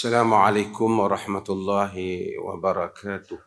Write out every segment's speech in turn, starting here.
Assalamualaikum warahmatullahi wabarakatuh.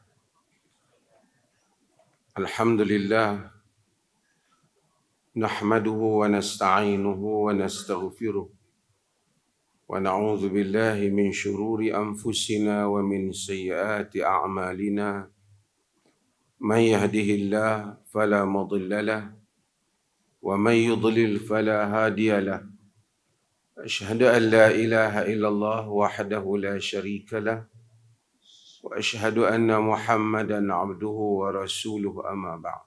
Alhamdulillah, nahmaduhu wa nasta'inuhu wa nastaghfiruh wa na'udzu billahi min shururi anfusina wa min sayyiati a'malina. Man yahdihillah fala mudilla lahu wa man yudlil fala hadiya lahu. Asyhadu an la ilaha illallah wahdahu la syarika lah wa asyhadu anna Muhammadan abduhu wa rasuluhu amma ba'd.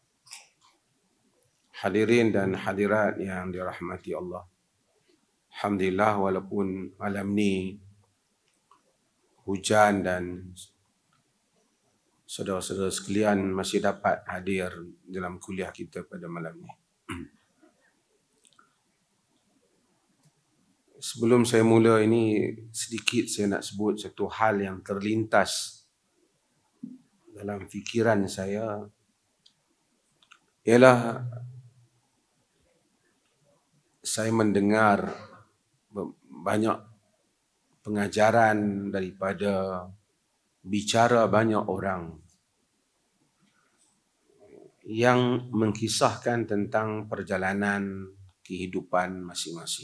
Hadirin dan hadirat yang dirahmati Allah. Alhamdulillah, walaupun malam ni hujan dan saudara-saudara sekalian masih dapat hadir dalam kuliah kita pada malam ni. Sebelum saya mula ini, sedikit saya nak sebut satu hal yang terlintas dalam fikiran saya, ialah saya mendengar banyak pengajaran daripada bicara banyak orang yang mengkisahkan tentang perjalanan kehidupan masing-masing.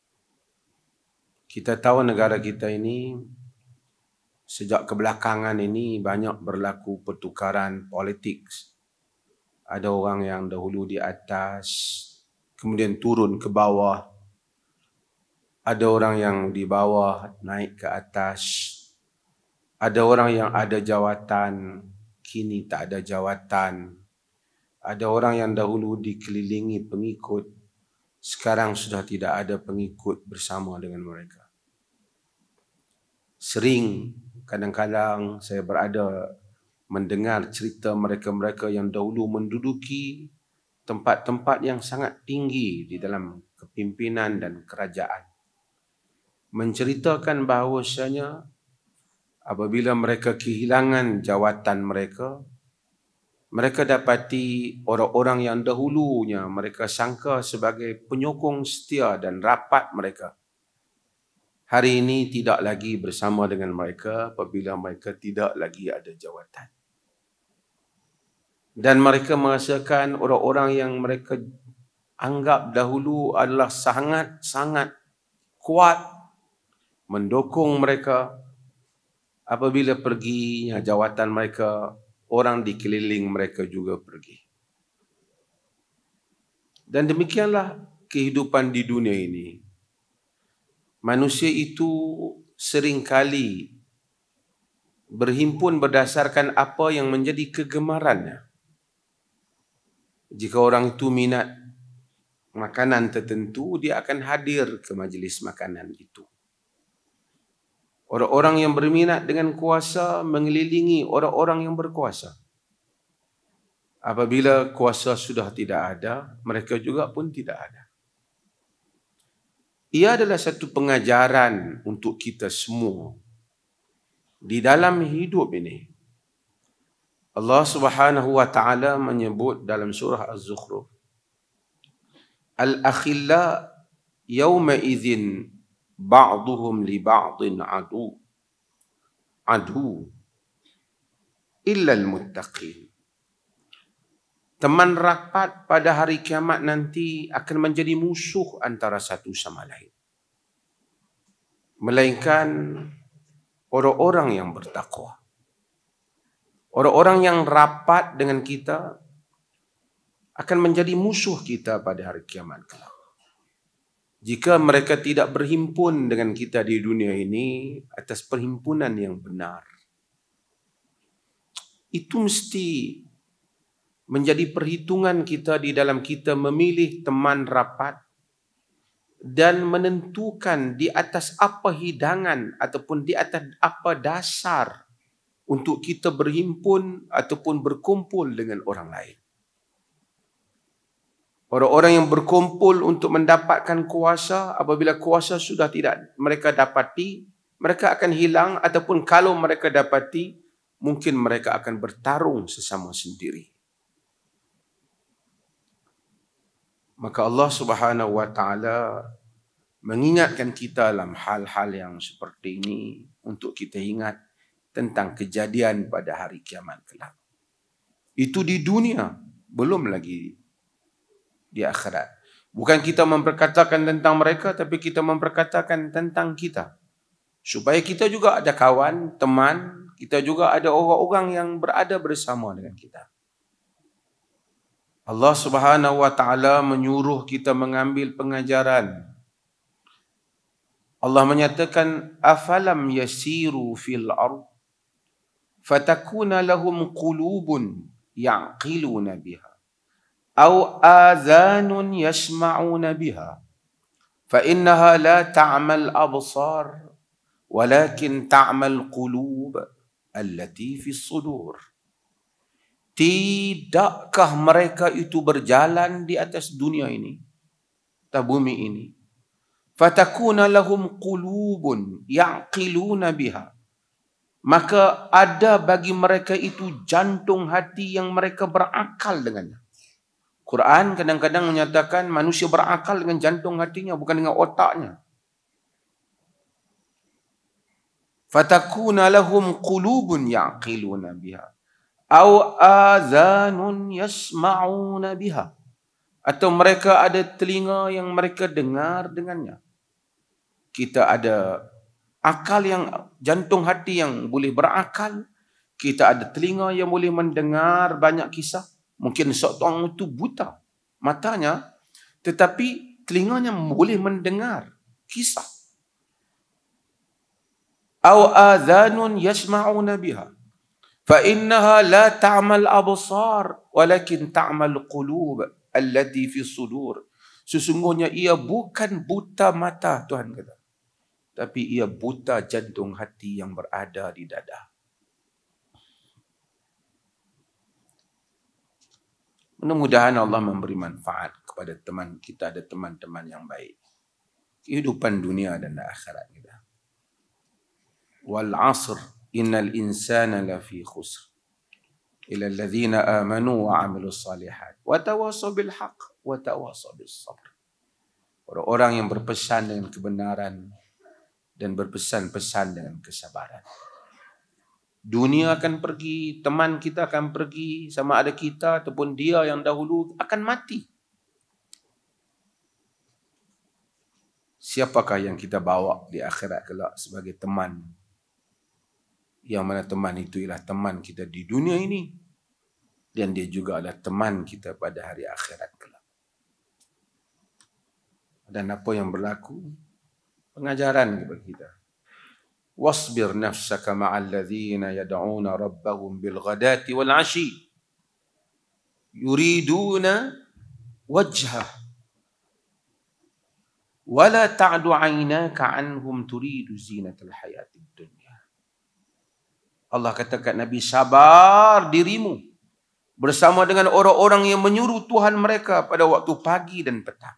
Kita tahu negara kita ini sejak kebelakangan ini banyak berlaku pertukaran politik. Ada orang yang dahulu di atas, kemudian turun ke bawah. Ada orang yang di bawah naik ke atas. Ada orang yang ada jawatan, kini tak ada jawatan. Ada orang yang dahulu dikelilingi pengikut, sekarang sudah tidak ada pengikut bersama dengan mereka. Sering kadang-kadang saya berada mendengar cerita mereka-mereka yang dahulu menduduki tempat-tempat yang sangat tinggi di dalam kepimpinan dan kerajaan, menceritakan bahawasanya apabila mereka kehilangan jawatan mereka, mereka dapati orang-orang yang dahulunya mereka sangka sebagai penyokong setia dan rapat mereka, hari ini tidak lagi bersama dengan mereka apabila mereka tidak lagi ada jawatan. Dan mereka merasakan orang-orang yang mereka anggap dahulu adalah sangat-sangat kuat mendukung mereka, apabila pergi jawatan mereka, orang di keliling mereka juga pergi. Dan demikianlah kehidupan di dunia ini. Manusia itu seringkali berhimpun berdasarkan apa yang menjadi kegemarannya. Jika orang itu minat makanan tertentu, dia akan hadir ke majlis makanan itu. Orang-orang yang berminat dengan kuasa mengelilingi orang-orang yang berkuasa. Apabila kuasa sudah tidak ada, mereka juga pun tidak ada. Ia adalah satu pengajaran untuk kita semua di dalam hidup ini. Allah Subhanahu wa taala menyebut dalam surah Az-Zukhruf, Al-akhilla yawma idzin ba'duhum li ba'din adu illa al-muttaqin. Teman rapat pada hari kiamat nanti akan menjadi musuh antara satu sama lain, melainkan orang-orang yang bertakwa. Orang-orang yang rapat dengan kita akan menjadi musuh kita pada hari kiamat kelak. Jika mereka tidak berhimpun dengan kita di dunia ini atas perhimpunan yang benar, itu mesti menjadi perhitungan kita di dalam kita memilih teman rapat dan menentukan di atas apa hidangan ataupun di atas apa dasar untuk kita berhimpun ataupun berkumpul dengan orang lain. Orang-orang yang berkumpul untuk mendapatkan kuasa, apabila kuasa sudah tidak mereka dapati, mereka akan hilang, ataupun kalau mereka dapati, mungkin mereka akan bertarung sesama sendiri. Maka Allah Subhanahu wa taala mengingatkan kita dalam hal-hal yang seperti ini untuk kita ingat tentang kejadian pada hari kiamat kelak. Itu di dunia, belum lagi di akhirat. Bukan kita memperkatakan tentang mereka, tapi kita memperkatakan tentang kita. Supaya kita juga ada kawan, teman, kita juga ada orang-orang yang berada bersama dengan kita. Allah Subhanahu wa taala menyuruh kita mengambil pengajaran. Allah menyatakan, afalam yasiru fil ard fatakuna lahum qulubun ya'qiluna biha aw adhanun yasma'una biha fa innaha la ta'mal absar walakin ta'mal qulub allati fis sudur. Tidakkah mereka itu berjalan di atas dunia ini, atas bumi ini, fatakuna lahum qulubun ya'qiluna biha, maka ada bagi mereka itu jantung hati yang mereka berakal dengannya. Quran kadang-kadang menyatakan manusia berakal dengan jantung hatinya, bukan dengan otaknya. Fatakuna lahum qulubun ya'qiluna biha aw adhanun yasma'una biha, atau mereka ada telinga yang mereka dengar dengannya. Kita ada akal yang, jantung hati yang boleh berakal. Kita ada telinga yang boleh mendengar banyak kisah. Mungkin seorang itu buta matanya, tetapi telinganya boleh mendengar kisah. Aw adhanun yasma'una biha fa innaha la ta'mal absar walakin ta'mal qulub allati fi sudur. Sesungguhnya ia bukan buta mata, Tuhan kata, tapi ia buta jantung hati yang berada di dada. Mudah-mudahan Allah memberi manfaat kepada teman kita, ada teman-teman yang baik. Kehidupan dunia dan akhirat kita. Wal 'asr innal insana lafi khusr illa alladhina amanu wa 'amilus salihat wa tawassaw bil haqq wa tawassaw bis sabr. Orang-orang yang berpesan dengan kebenaran dan berpesan-pesan dengan kesabaran. Dunia akan pergi, teman kita akan pergi, sama ada kita ataupun dia yang dahulu akan mati. Siapakah yang kita bawa di akhirat kelak sebagai teman? Yang mana teman itu ialah teman kita di dunia ini, dan dia juga adalah teman kita pada hari akhirat kelak. Dan apa yang berlaku? Pengajaran kepada kita. Wasbir nafsaka ma'al ladzina yad'una rabbahum bil ghadati wal 'ashi yuriduna wajhah wa la ta'du 'ainaka 'anhum turidu zinatal hayatid dunya. Allah kata kat Nabi, sabar dirimu bersama dengan orang-orang yang menyuruh Tuhan mereka pada waktu pagi dan petang.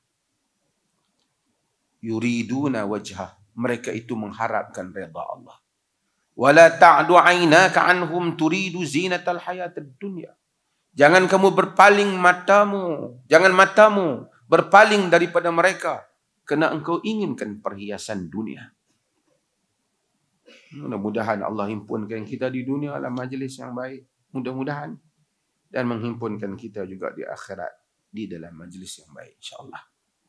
Yuriduna wajhah, mereka itu mengharapkan redha Allah. Wala ta'du 'ainaka 'anhum turidu zinatal hayatid dunya. Jangan kamu berpaling matamu, jangan matamu berpaling daripada mereka kerana engkau inginkan perhiasan dunia. Mudah-mudahan Allah himpunkan kita di dunia dalam majlis yang baik. Mudah-mudahan. Dan menghimpunkan kita juga di akhirat di dalam majlis yang baik, insyaAllah.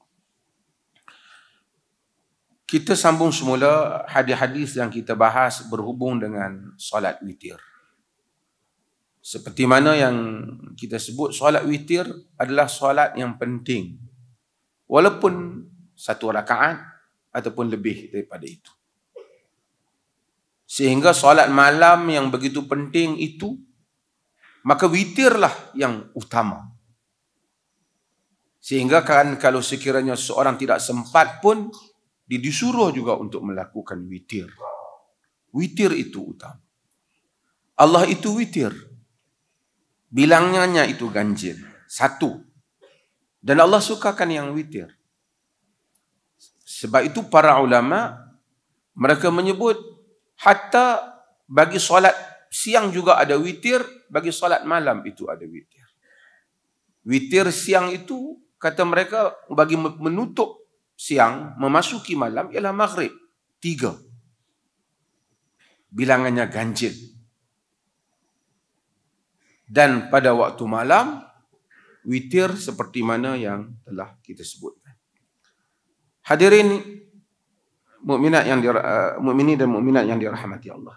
Kita sambung semula hadis-hadis yang kita bahas berhubung dengan solat witir. Seperti mana yang kita sebut, solat witir adalah solat yang penting. Walaupun satu rakaat ataupun lebih daripada itu. Sehingga solat malam yang begitu penting itu, maka witirlah yang utama. Sehingga kan kalau sekiranya seorang tidak sempat pun, disuruh juga untuk melakukan witir. Witir itu utama. Allah itu witir. Bilangnya itu ganjil. Satu. Dan Allah sukakan yang witir. Sebab itu para ulama, mereka menyebut hatta bagi solat siang juga ada witir, bagi solat malam itu ada witir. Witir siang itu, kata mereka, bagi menutup siang memasuki malam ialah maghrib. 3. Bilangannya ganjil. Dan pada waktu malam, witir seperti mana yang telah kita sebutkan. Hadirin mukminin dan mukminat yang dirahmati Allah.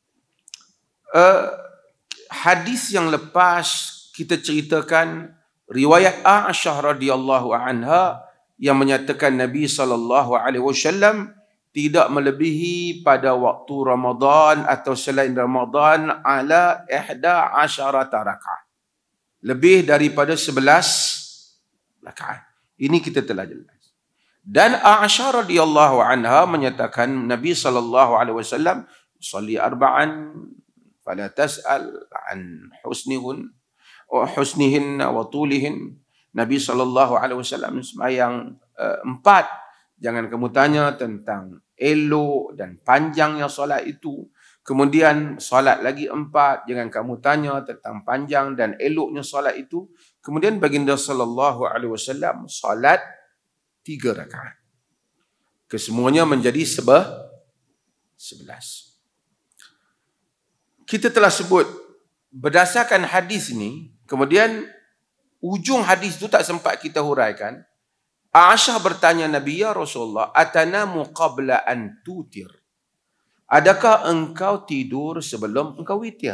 Hadis yang lepas kita ceritakan riwayat Aisyah radhiyallahu anha yang menyatakan Nabi SAW tidak melebihi pada waktu Ramadan atau selain Ramadan ala 11 rakaat. Lebih daripada 11 rakaat. Ini kita telah jelas. Dan Aisyah radhiyallahu anha menyatakan Nabi SAW salli arba'an fala tas'al an husnihinna wa tulihin. Nabi SAW sembahyang 4. Jangan kamu tanya tentang elok dan panjangnya solat itu. Kemudian solat lagi 4. Jangan kamu tanya tentang panjang dan eloknya solat itu. Kemudian baginda SAW solat 3 rakaat. Kesemuanya menjadi 11. Kita telah sebut berdasarkan hadis ini, kemudian ujung hadis itu tak sempat kita huraikan. Aisyah bertanya Nabi, ya Rasulullah, atanamu qabla an tutir? Adakah engkau tidur sebelum engkau witir?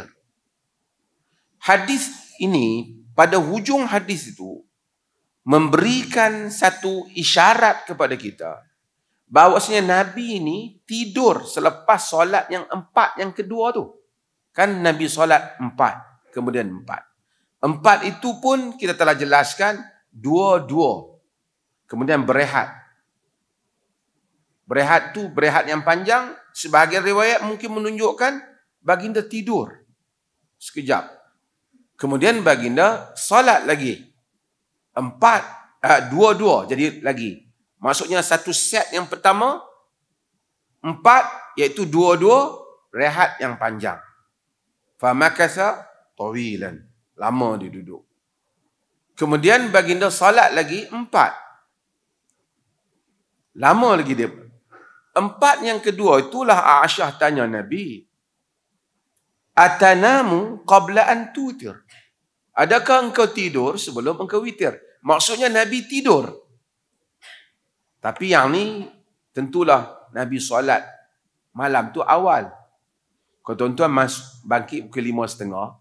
Hadis ini, pada hujung hadis itu, memberikan satu isyarat kepada kita bahawasanya Nabi ini tidur selepas solat yang 4 yang kedua tu. Kan Nabi solat 4, kemudian 4. 4 itu pun kita telah jelaskan 2-2. Kemudian berehat. Berehat tu, berehat yang panjang, sebahagian riwayat mungkin menunjukkan baginda tidur sekejap. Kemudian baginda solat lagi. 2-2 jadi lagi. Maksudnya satu set yang pertama 4, iaitu 2-2, rehat yang panjang. Famakasa tawilan, lama dia duduk. Kemudian baginda solat lagi 4. Lama lagi dia. 4 yang kedua itulah Aisyah tanya Nabi, atanamu qabla an tutir? Adakah engkau tidur sebelum engkau witir? Maksudnya Nabi tidur. Tapi yang ni tentulah Nabi solat malam tu awal. Kalau tuan-tuan bangkit pukul 5.30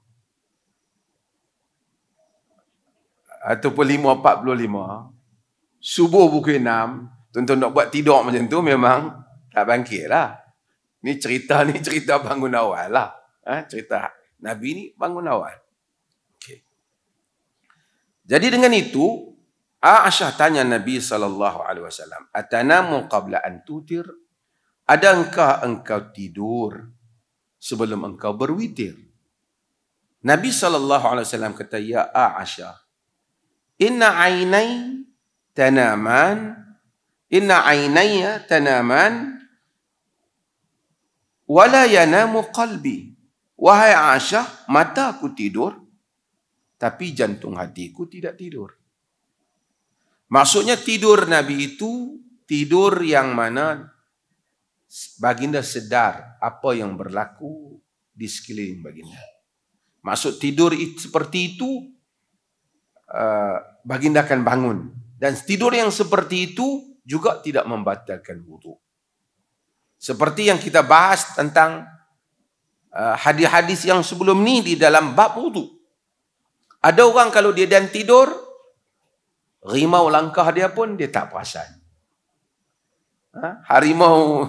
ataupun 5.45, subuh pukul 6, tuan-tuan nak buat tidur macam tu memang tak bangkit lah. Ni cerita bangun awal lah. Cerita Nabi ni bangun awal. Okay. Jadi dengan itu, Aisyah tanya Nabi SAW, atanamu qabla an tutir? Adakah engkau tidur sebelum engkau berwitir? Nabi SAW kata, ya Aisyah, inna aynaya tanaman wala yanamu qalbi. Wahai Aisyah, mataku tidur tapi jantung hatiku tidak tidur. Maksudnya tidur Nabi itu tidur yang mana baginda sedar apa yang berlaku di sekeliling baginda. Maksud tidur seperti itu, baginda akan bangun. Dan tidur yang seperti itu juga tidak membatalkan wudu. Seperti yang kita bahas tentang hadis-hadis yang sebelum ni di dalam bab wudu. Ada orang kalau dia dan tidur, rimau langkah dia pun dia tak perasan. Harimau.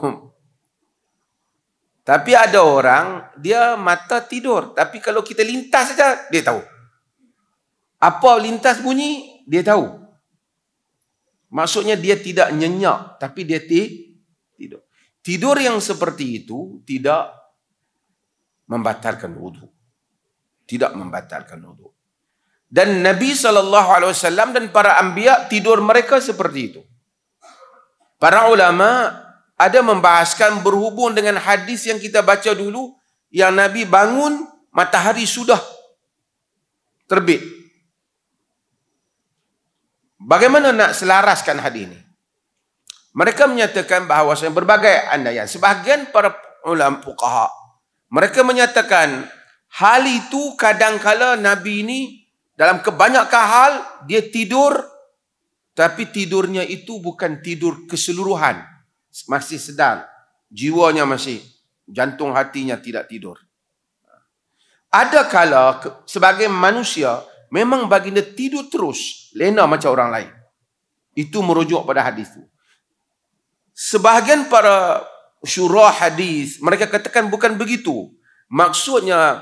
Tapi ada orang, dia mata tidur. Tapi kalau kita lintas saja, dia tahu. Apa lintas bunyi, dia tahu. Maksudnya dia tidak nyenyak, tapi dia tidur. Tidur yang seperti itu tidak membatalkan wudu. Tidak membatalkan wudu. Dan Nabi SAW dan para anbiya tidur mereka seperti itu. Para ulama ada membahaskan berhubung dengan hadis yang kita baca dulu, yang Nabi bangun matahari sudah terbit. Bagaimana nak selaraskan hadis ini? Mereka menyatakan bahawasanya berbagai andaian. Sebahagian para ulama fuqaha, mereka menyatakan hal itu kadangkala Nabi ini dalam kebanyakan hal dia tidur, tapi tidurnya itu bukan tidur keseluruhan. Masih sedang. Jiwanya masih. Jantung hatinya tidak tidur. Ada kala sebagai manusia, memang baginda tidur terus. Lena macam orang lain. Itu merujuk pada hadis itu. Sebahagian para syurah hadis, mereka katakan bukan begitu. Maksudnya,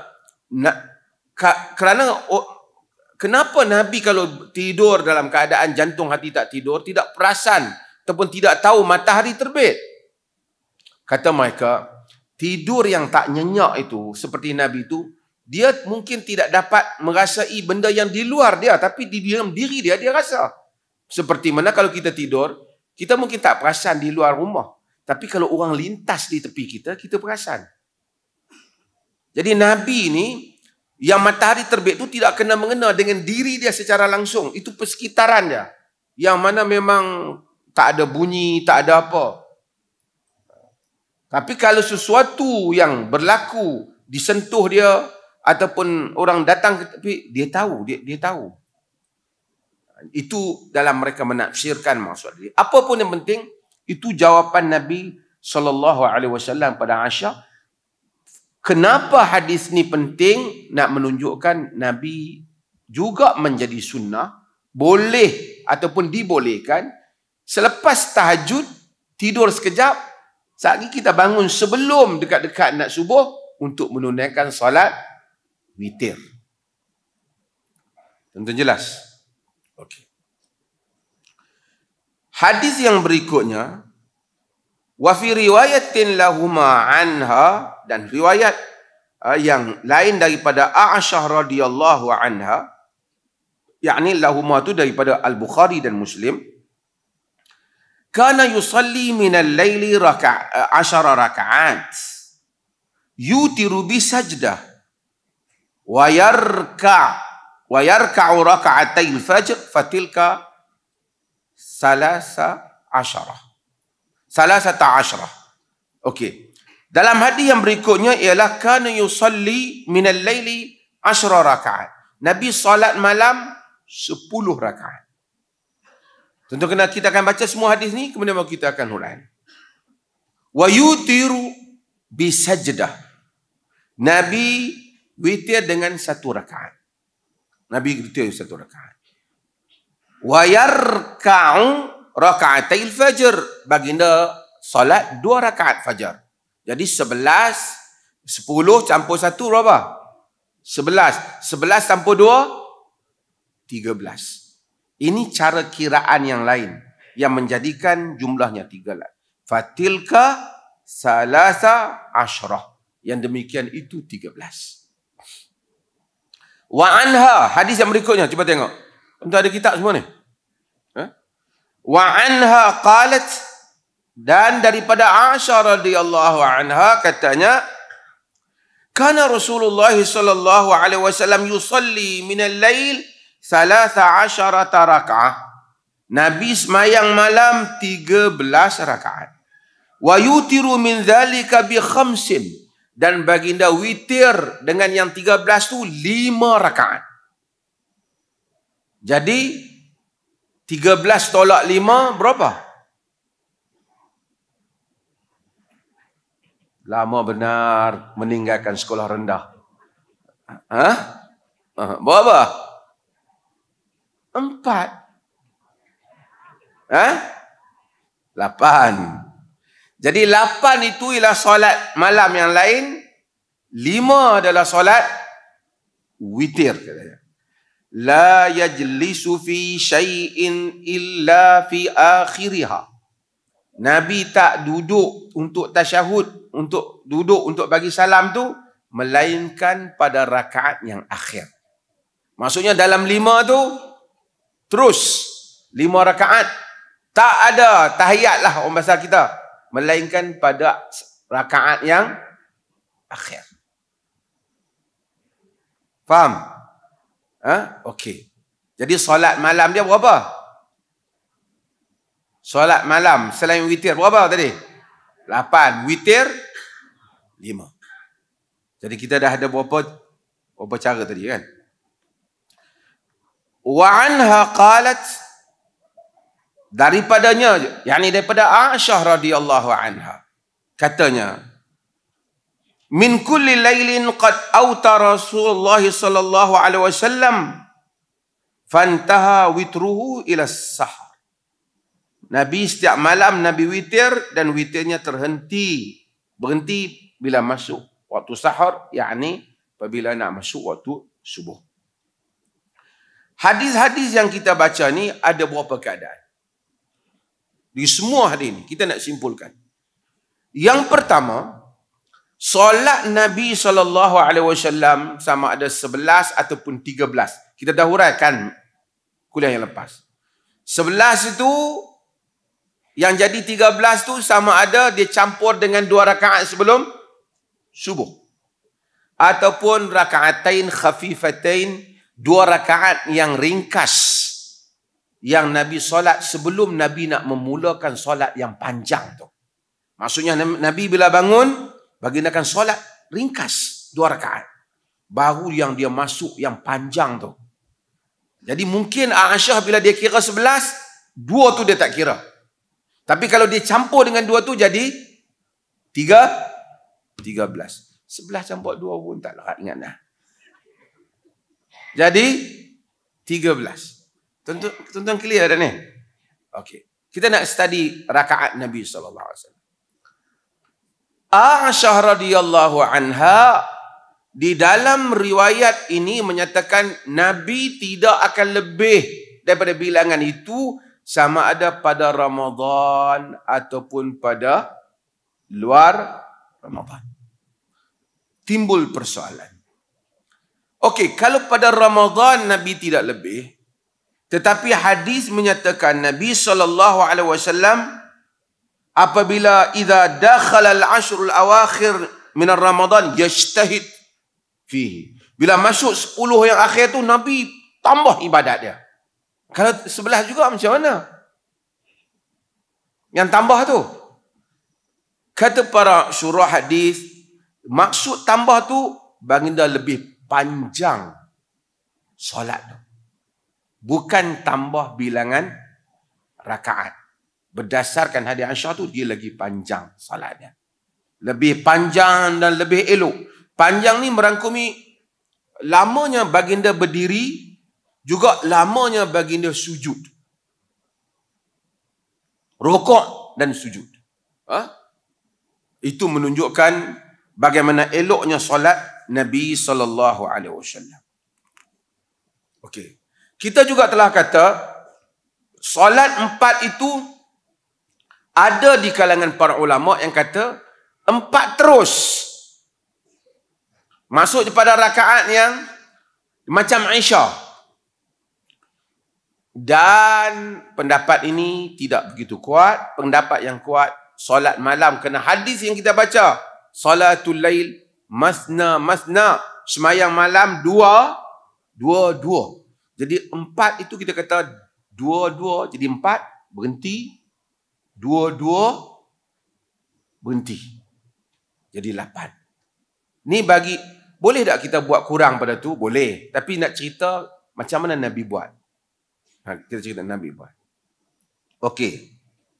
kenapa Nabi kalau tidur dalam keadaan jantung hati tak tidur, tidak perasan ataupun tidak tahu matahari terbit? Kata mereka, tidur yang tak nyenyak itu, seperti Nabi itu, dia mungkin tidak dapat merasai benda yang di luar dia, tapi di dalam diri dia, dia rasa. Seperti mana kalau kita tidur, kita mungkin tak perasan di luar rumah. Tapi kalau orang lintas di tepi kita, kita perasan. Jadi Nabi ini, yang matahari terbit itu tidak kena mengena dengan diri dia secara langsung. Itu persekitaran dia. Yang mana memang tak ada bunyi, tak ada apa. Tapi kalau sesuatu yang berlaku, disentuh dia, ataupun orang datang ke tepi, dia tahu. Dia tahu. Itu dalam mereka menafsirkan maksud dia. Apapun yang penting, itu jawapan Nabi SAW pada Aisyah. Kenapa hadis ni penting? Nak menunjukkan Nabi juga menjadi sunnah, boleh ataupun dibolehkan, selepas tahajud, tidur sekejap, saat ini kita bangun sebelum dekat-dekat nak subuh, untuk menunaikan salat witir. Tentu jelas. Okey. Hadis yang berikutnya, wa fi riwayatin lahuma anha, dan riwayat yang lain daripada Aisyah radhiyallahu anha, yakni lahuma tu daripada Al-Bukhari dan Muslim, kana yusalli min al-laili 10 raka'at yutiru bi sajdah wa yarka'u raka'atay al-fajr fatilka 13. Okey. Dalam hadis yang berikutnya ialah kana yusalli min al-laili 10 raka'at. Nabi salat malam 10 rakaat. Tentu kena kita akan baca semua hadis ni, kemudian kita akan huraikan. Wa yutiru bi sajdah. Nabi witir dengan 1 rakaat. Nabi witir 1 rakaat. Wa yarka'u raka'atil fajr. Baginda salat 2 rakaat fajar. Jadi 11 campur 1 berapa? 11 campur 2 13. Ini cara kiraan yang lain yang menjadikan jumlahnya 13. Fatilka 13. Yang demikian itu 13. Wa anha, hadis yang berikutnya, cuba tengok. Untuk ada kitab semua ni. Wa anha qalat, dan daripada Aisyah radhiyallahu anha katanya, kana Rasulullah sallallahu alaihi wasallam yusalli min al-lail 13 raka'ah. Nabi semayang malam 13 rakaat. Wa yutiru min dhalika bi 5. Dan baginda witir dengan yang 13 tu 5 rakaat. Jadi 13 tolak 5 berapa? Lama benar meninggalkan sekolah rendah. Berapa? 4. 8. Jadi 8 itu ialah solat malam yang lain. 5 adalah solat witir. La yajlisu fi syai'in illa fi akhiriha. Nabi tak duduk untuk tasyahud, untuk duduk untuk bagi salam tu, melainkan pada rakaat yang akhir. Maksudnya dalam 5 tu, terus 5 rakaat, tak ada tahiyat lah orang bahasa kita, melainkan pada rakaat yang akhir. Faham? Okey. Jadi solat malam dia berapa? 10 Solat malam selain witir berapa tadi? 8. Witir 5. Jadi kita dah ada berapa cara tadi kan? Wa anha qalat, daripadanya, yakni daripada Aisyah radhiyallahu anha, katanya, min kulli lailin qad auta Rasulullah sallallahu alaihi wasallam fantaha witruhu ila sahar. Nabi setiap malam Nabi witir dan witirnya berhenti bila masuk waktu sahar, yakni apabila nak masuk waktu subuh. Hadis-hadis yang kita baca ni ada beberapa keadaan. Di semua hadis ni kita nak simpulkan. Yang pertama, solat Nabi SAW sama ada 11 ataupun 13. Kita dah huraikan kuliah yang lepas. 11 itu, yang jadi 13 tu sama ada dia campur dengan 2 rakaat sebelum subuh. Ataupun rakaatain khafifatain, 2 rakaat yang ringkas. Yang Nabi solat sebelum Nabi nak memulakan solat yang panjang tu. Maksudnya Nabi bila bangun, bagindakan solat ringkas 2 rakaat. Baru yang dia masuk yang panjang tu. Jadi mungkin Aisyah bila dia kira 11, 2 tu dia tak kira. Tapi kalau dia campur dengan 2 tu jadi 13. 11 campur 2 pun tak lah ingat dah. Jadi 13. Tuan-tuan clear dah ni? Okey. Kita nak study rakaat Nabi sallallahu alaihi wasallam. Aisyah radhiyallahu anha di dalam riwayat ini menyatakan Nabi tidak akan lebih daripada bilangan itu, sama ada pada Ramadan ataupun pada luar Ramadan. Timbul persoalan. Okey, kalau pada Ramadan Nabi tidak lebih, tetapi hadis menyatakan Nabi SAW apabila idza dakhala al-ashr al-awakhir min Ramadan yajtahid fihi. Bila masuk 10 yang akhir tu Nabi tambah ibadat dia. Kalau 11 juga macam mana? Yang tambah tu. Kata para syurah hadis, maksud tambah tu baginda lebih panjang solat tu. Bukan tambah bilangan rakaat. Berdasarkan hadis Aisyah tu, dia lagi panjang solatnya. Lebih panjang dan lebih elok. Panjang ni merangkumi lamanya baginda berdiri, juga lamanya baginda sujud. Rukuk dan sujud. Itu menunjukkan bagaimana eloknya solat Nabi SAW. Okey. Kita juga telah kata, solat 4 itu ada di kalangan para ulama yang kata 4 terus. Masuk kepada rakaat yang macam Aisyah. Dan pendapat ini tidak begitu kuat. Pendapat yang kuat, solat malam kena hadis yang kita baca. Salatul lail masna masna. Semayang malam 2. Jadi 4 itu kita kata 2, jadi 4, berhenti. 2, berhenti. Jadi 8. Ni bagi, boleh tak kita buat kurang pada tu? Boleh. Tapi nak cerita macam mana Nabi buat. Kita cerita Nabi buat. Okey.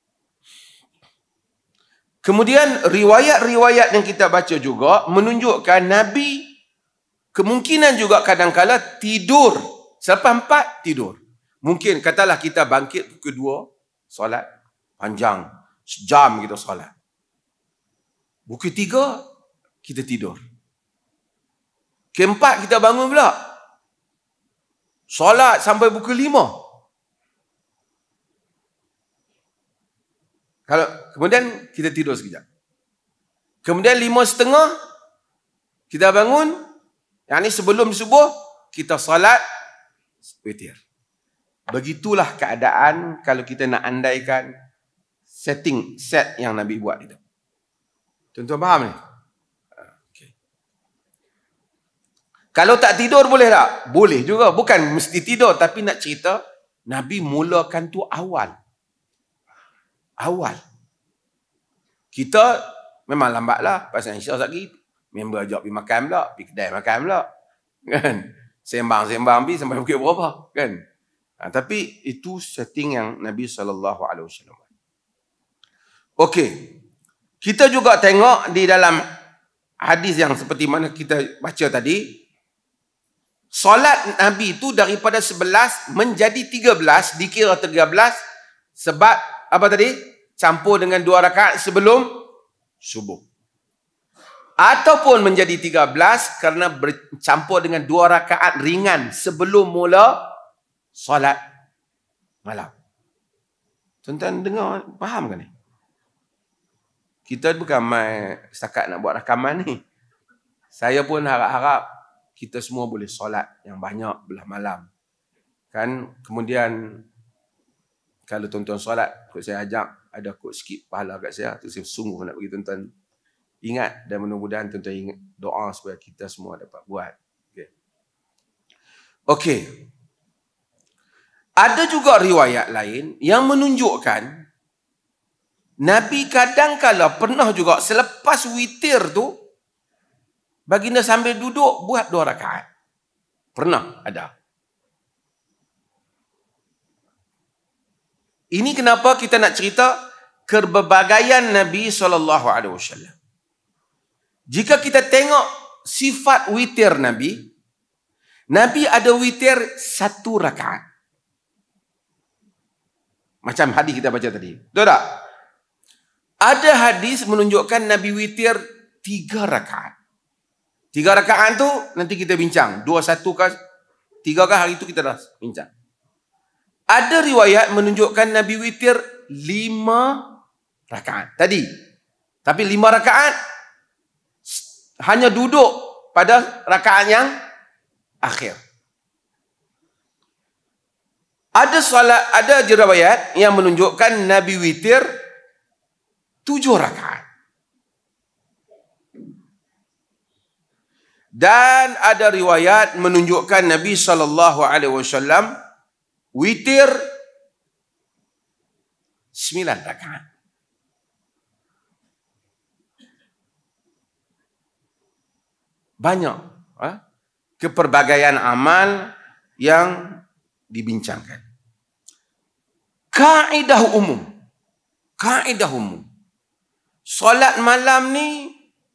Kemudian riwayat-riwayat yang kita baca juga menunjukkan Nabi kemungkinan juga kadang-kala tidur. Selepas 4, tidur. Mungkin katalah kita bangkit pukul 2, solat panjang. Sejam kita solat. Pukul 3, kita tidur. Keempat, kita bangun pula. Solat sampai pukul 5. Kemudian kita tidur sekejap. Kemudian 5:30, kita bangun. Yang ni sebelum subuh, kita solat witir. Begitulah keadaan kalau kita nak andaikan set yang Nabi buat itu. Tuan-tuan faham ni? Okay. Kalau tak tidur boleh tak? Boleh juga. Bukan mesti tidur, tapi nak cerita Nabi mulakan tu awal. awal. Kita memang lambat lah. Pasal Isyak lagi, member ajak pergi makan pula, pergi kedai makan pula. Kan? Sembang-sembang pergi sampai pukul berapa. Kan? Tapi itu setting yang Nabi SAW. Okey. Kita juga tengok di dalam hadis yang seperti mana kita baca tadi, solat Nabi itu daripada 11 menjadi 13, dikira 13 sebab apa tadi? Campur dengan 2 rakaat sebelum subuh. Ataupun menjadi 13 kerana bercampur dengan 2 rakaat ringan sebelum mula solat malam. Tuan-tuan dengar, faham ke ni? Kita bukan main setakat nak buat rakaman ni. Saya pun harap-harap kita semua boleh solat yang banyak belah malam. Kan, kemudian kalau tuan-tuan solat, kot saya ajak, ada kot sikit pahala kat saya. Tu saya sungguh nak bagi tuan-tuan ingat, dan mudah-mudahan tuan-tuan ingat doa supaya kita semua dapat buat. Okey. Ada juga riwayat lain yang menunjukkan Nabi kadang-kala pernah juga selepas witir tu, baginda sambil duduk buat 2 rakaat. Pernah ada. Ini kenapa kita nak cerita keberbagaian Nabi SAW. Jika kita tengok sifat witir Nabi, Nabi ada witir 1 rakaat. Macam hadis kita baca tadi. Betul tak? Ada hadis menunjukkan Nabi witir 3 rakaat. 3 rakaat tu nanti kita bincang. 2, 1 kah? 3 kah? Hari itu kita dah bincang. Ada riwayat menunjukkan Nabi witir 5 rakaat. Tadi. Tapi 5 rakaat hanya duduk pada rakaat yang akhir. Ada riwayat yang menunjukkan Nabi witir 7 rakaat. Dan ada riwayat menunjukkan Nabi SAW witir 9 rakaat. Banyak keperbagaian amal yang dibincangkan. Kaedah umum. Solat malam ni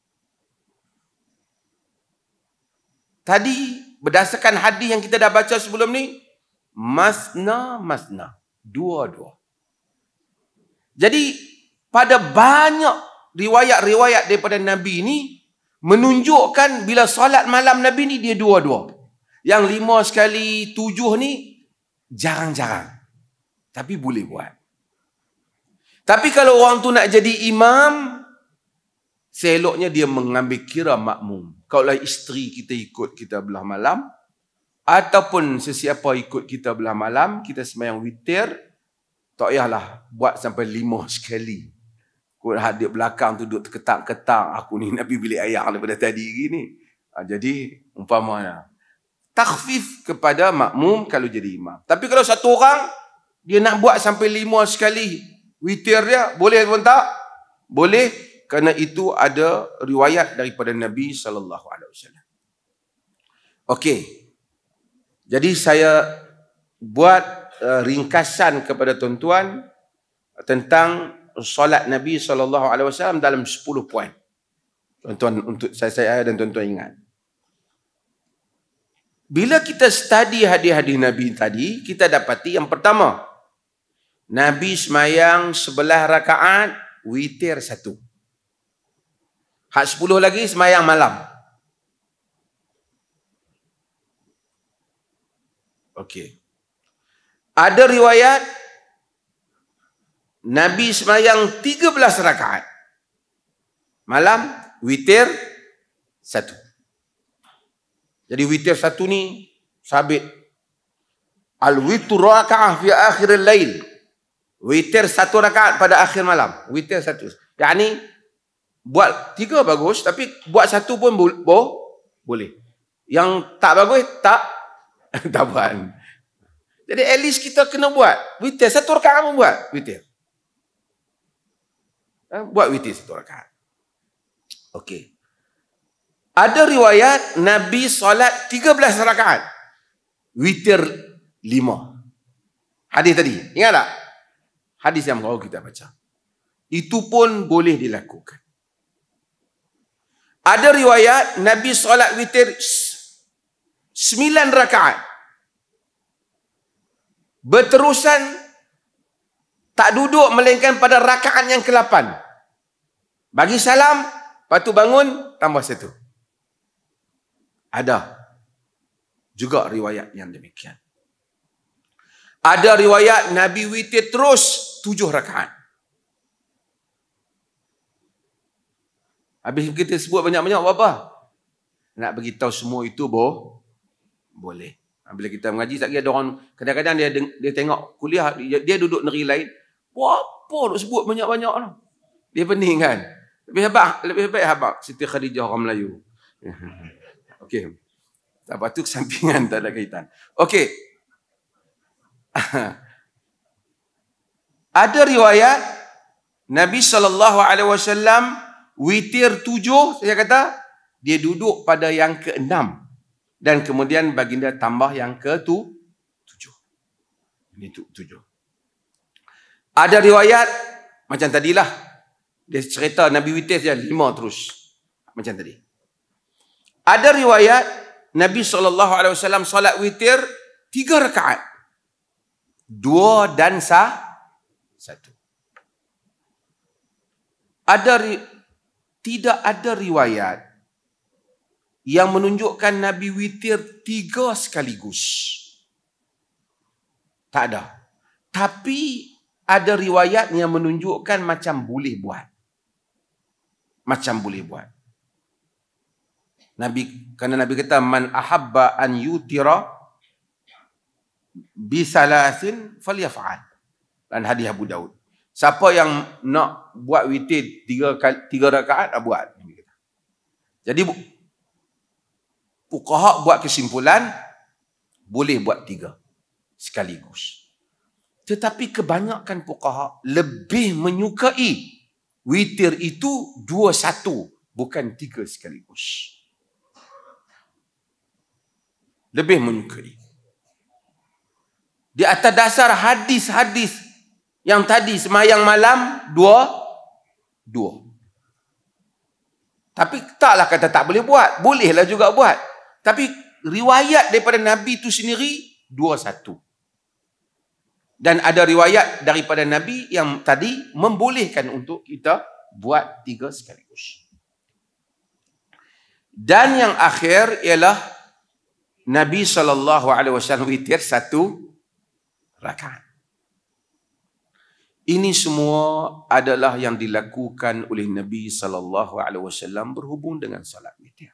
tadi berdasarkan hadis yang kita dah baca sebelum ni, masna, dua-dua. Jadi pada banyak riwayat-riwayat daripada Nabi ni menunjukkan bila solat malam Nabi ni dia dua-dua. Yang 5 sekali 7 ni jarang-jarang. Tapi boleh buat. Tapi kalau orang tu nak jadi imam, seloknya dia mengambil kira makmum. Kalau isteri kita ikut kita belah malam, ataupun sesiapa ikut kita belah malam, kita sembahyang witir, tak payahlah buat sampai 5 sekali. Kau hadir belakang tu duduk terketak-ketak, aku ni Nabi bilik air daripada tadi gini. Jadi umpamanya takhfif kepada makmum kalau jadi imam. Tapi kalau satu orang dia nak buat sampai 5 sekali witir dia, boleh pun tak? Boleh, kerana itu ada riwayat daripada Nabi SAW. Okey. Jadi saya buat ringkasan kepada tuan-tuan tentang solat Nabi SAW dalam 10 poin. Tuan-tuan, untuk saya dan tuan-tuan ingat. Bila kita study hadis-hadis Nabi tadi, kita dapati yang pertama, Nabi semayang 11 rakaat, witir 1. Hak 10 lagi semayang malam. Okey. Ada riwayat Nabi semayang 13 rakaat. Malam, witir 1. Jadi witir 1 ni sabit. Al-witru raka'ah fi akhir al-lail. Witir 1 rakaat pada akhir malam. Witir 1. Yani buat 3 bagus, tapi buat 1 pun boleh. Yang tak bagus tak buat. Jadi at least kita kena buat witir 1 rakaat pun buat witir. Buat witir 1 rakaat. Okey. Ada riwayat Nabi solat 13 rakaat. Witir 5. Hadis tadi. Ingat tak? Hadis yang baru kita baca. Itu pun boleh dilakukan. Ada riwayat Nabi solat witir 9 rakaat. Berterusan, tak duduk melainkan pada rakaat yang ke-8. Bagi salam, lepas tu bangun, tambah 1. Ada juga riwayat yang demikian. Ada riwayat Nabi witir terus 7 rakaat. Habis kita sebut banyak-banyak apa? Nak beritahu semua itu boleh. Bila kita mengaji, tak kira ada orang, kadang-kadang dia tengok kuliah, dia duduk negeri lain, apa nak sebut banyak-banyak lah. Dia pening kan? Lebih baik habaq Siti Khadijah orang Melayu. Okey. Lepas tu kesampingan, tak ada kaitan. Okey. Ada riwayat Nabi SAW witir 7, saya kata, dia duduk pada yang ke-6. Dan kemudian baginda tambah yang ke-7. Ini 7. Ada riwayat, macam tadilah, dia cerita Nabi witir saja 5 terus. Macam tadi. Ada riwayat, Nabi SAW solat witir 3 rakaat. 2 dan 1. Tidak ada riwayat yang menunjukkan Nabi witir 3 sekaligus. Tak ada. Tapi ada riwayat yang menunjukkan macam boleh buat. Kerana Nabi kata, man ahabba an yutira bisalasin falyaf'al. Dan hadis Abu Daud. Siapa yang nak buat witir 3 rakaat, buat. Jadi fuqaha buat kesimpulan, boleh buat 3 sekaligus. Tetapi kebanyakan fuqaha lebih menyukai witir itu 2-1, bukan 3 sekaligus. Lebih menyukai. Di atas dasar hadis-hadis yang tadi, semayang malam 2. Tapi taklah kata tak boleh buat. Bolehlah juga buat. Tapi riwayat daripada Nabi itu sendiri 2-1. Dan ada riwayat daripada Nabi yang tadi membolehkan untuk kita buat 3 sekaligus. Dan yang akhir ialah Nabi SAW witir 1 rakaat. Ini semua adalah yang dilakukan oleh Nabi SAW berhubung dengan salat witir.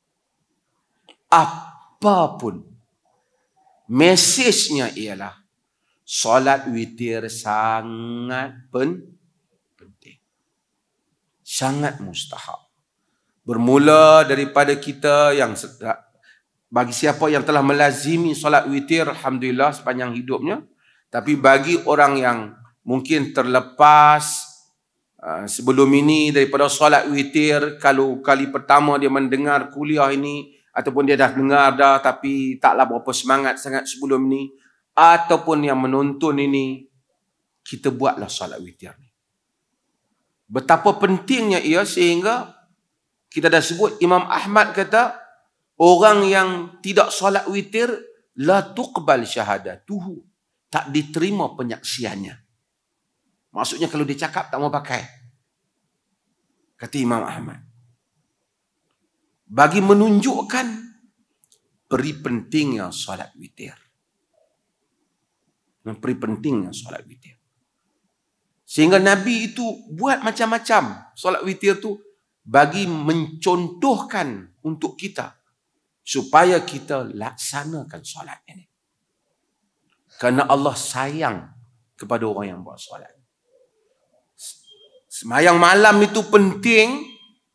Apapun, mesejnya ialah salat witir sangat penting. Sangat mustahab. Bermula daripada kita yang, bagi siapa yang telah melazimi salat witir, alhamdulillah sepanjang hidupnya. Tapi bagi orang yang mungkin terlepas sebelum ini daripada solat witir, kalau kali pertama dia mendengar kuliah ini, ataupun dia dah dengar dah tapi taklah berapa semangat sangat sebelum ini, ataupun yang menonton ini, kita buatlah solat witir ni. Betapa pentingnya ia sehingga kita dah sebut, Imam Ahmad kata, orang yang tidak solat witir, la tuqbal syahadatuhu, tak diterima penyaksiannya. Maksudnya kalau dia cakap tak mau pakai. Kata Imam Ahmad. Bagi menunjukkan peri pentingnya solat witir. Peri pentingnya solat witir. Sehingga Nabi itu buat macam-macam solat witir tu bagi mencontohkan untuk kita supaya kita laksanakan solat ini. Kerana Allah sayang kepada orang yang buat solat. Semayang malam itu penting.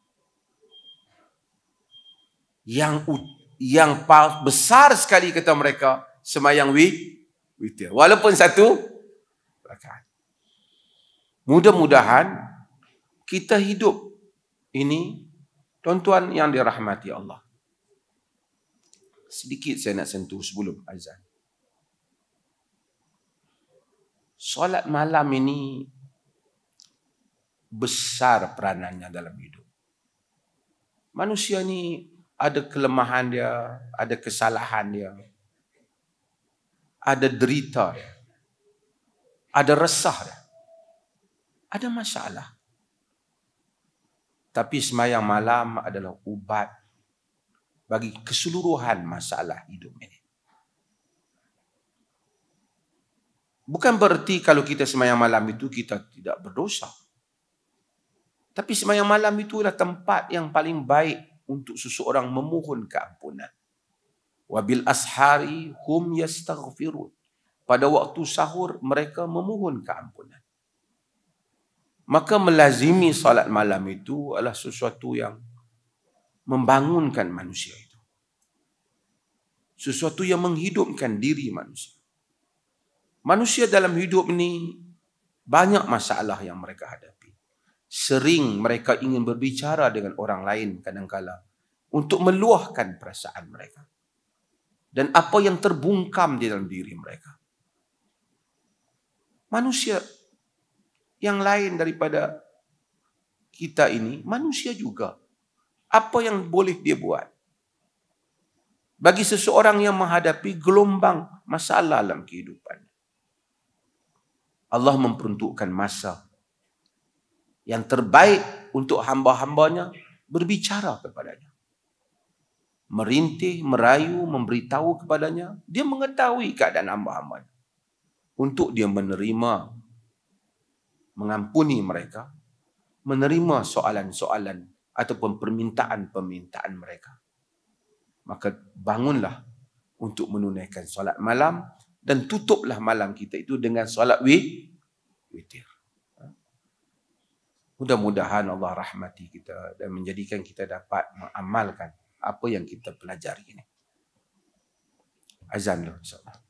Yang besar sekali kata mereka, semayang witir. Walaupun 1 rakaat. Mudah-mudahan Kita hidup ini, tuan-tuan yang dirahmati Allah. Sedikit saya nak sentuh sebelum azan. Solat malam ini besar peranannya dalam hidup. Manusia ni ada kelemahan dia, ada kesalahan dia, ada derita dia, ada resah dia, ada masalah. Tapi sembahyang malam adalah ubat bagi keseluruhan masalah hidup ini. Bukan bererti kalau kita sembahyang malam itu kita tidak berdosa. Tapi sembahyang malam itu adalah tempat yang paling baik untuk seseorang memohon keampunan. Wabil ashari hum yastaghfirun. Pada waktu sahur mereka memohon keampunan. Maka melazimi salat malam itu adalah sesuatu yang membangunkan manusia itu. Sesuatu yang menghidupkan diri manusia. Manusia dalam hidup ini banyak masalah yang mereka hadapi. Sering mereka ingin berbicara dengan orang lain kadang-kala untuk meluahkan perasaan mereka. Dan apa yang terbungkam di dalam diri mereka. Manusia yang lain daripada kita ini, manusia juga. Apa yang boleh dia buat? Bagi seseorang yang menghadapi gelombang masalah dalam kehidupan, Allah memperuntukkan masa yang terbaik untuk hamba-hambanya berbicara kepadanya. Merintih, merayu, memberitahu kepadanya. Dia mengetahui keadaan hamba-hambanya. Untuk dia menerima, mengampuni mereka, menerima soalan-soalan ataupun permintaan-permintaan mereka. Maka bangunlah untuk menunaikan solat malam dan tutuplah malam kita itu dengan solat witir. Mudah-mudahan Allah rahmati kita dan menjadikan kita dapat mengamalkan apa yang kita pelajari ini. Azan dulu insya-Allah.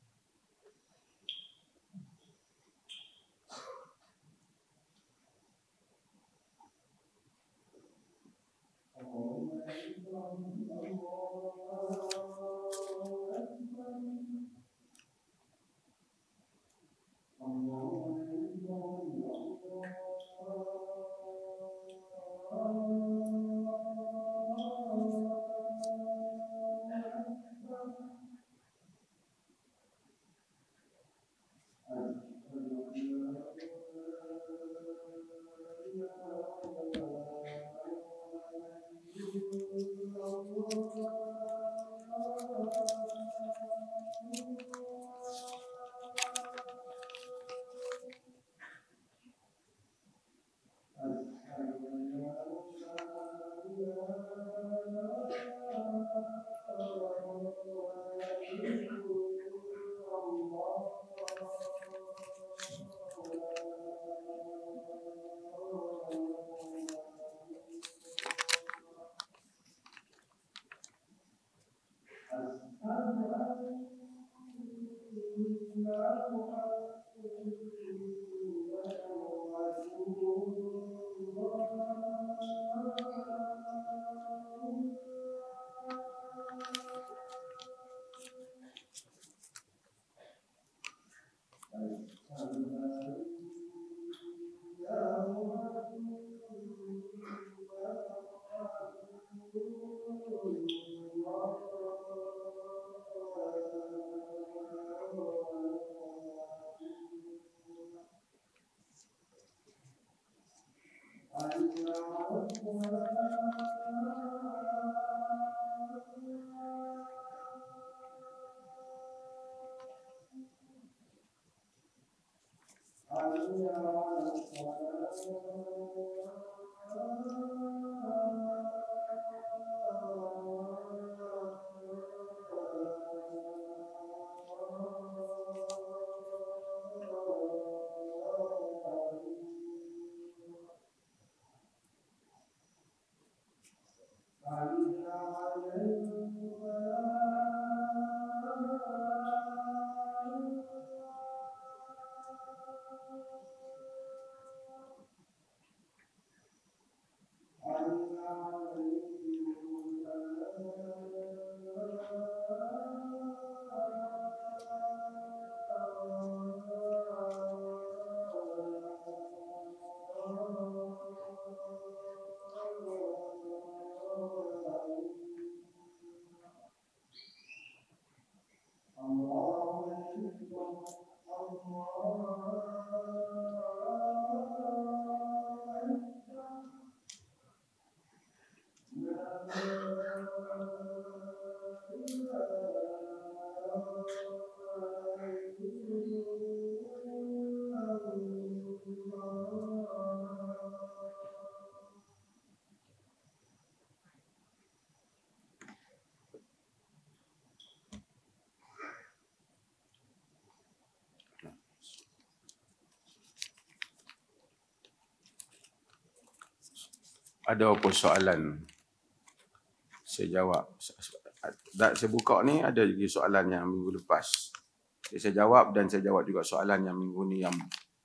Ada apa soalan? Saya jawab. Saya buka ni ada lagi soalan yang minggu lepas. Saya jawab dan saya jawab juga soalan yang minggu ni yang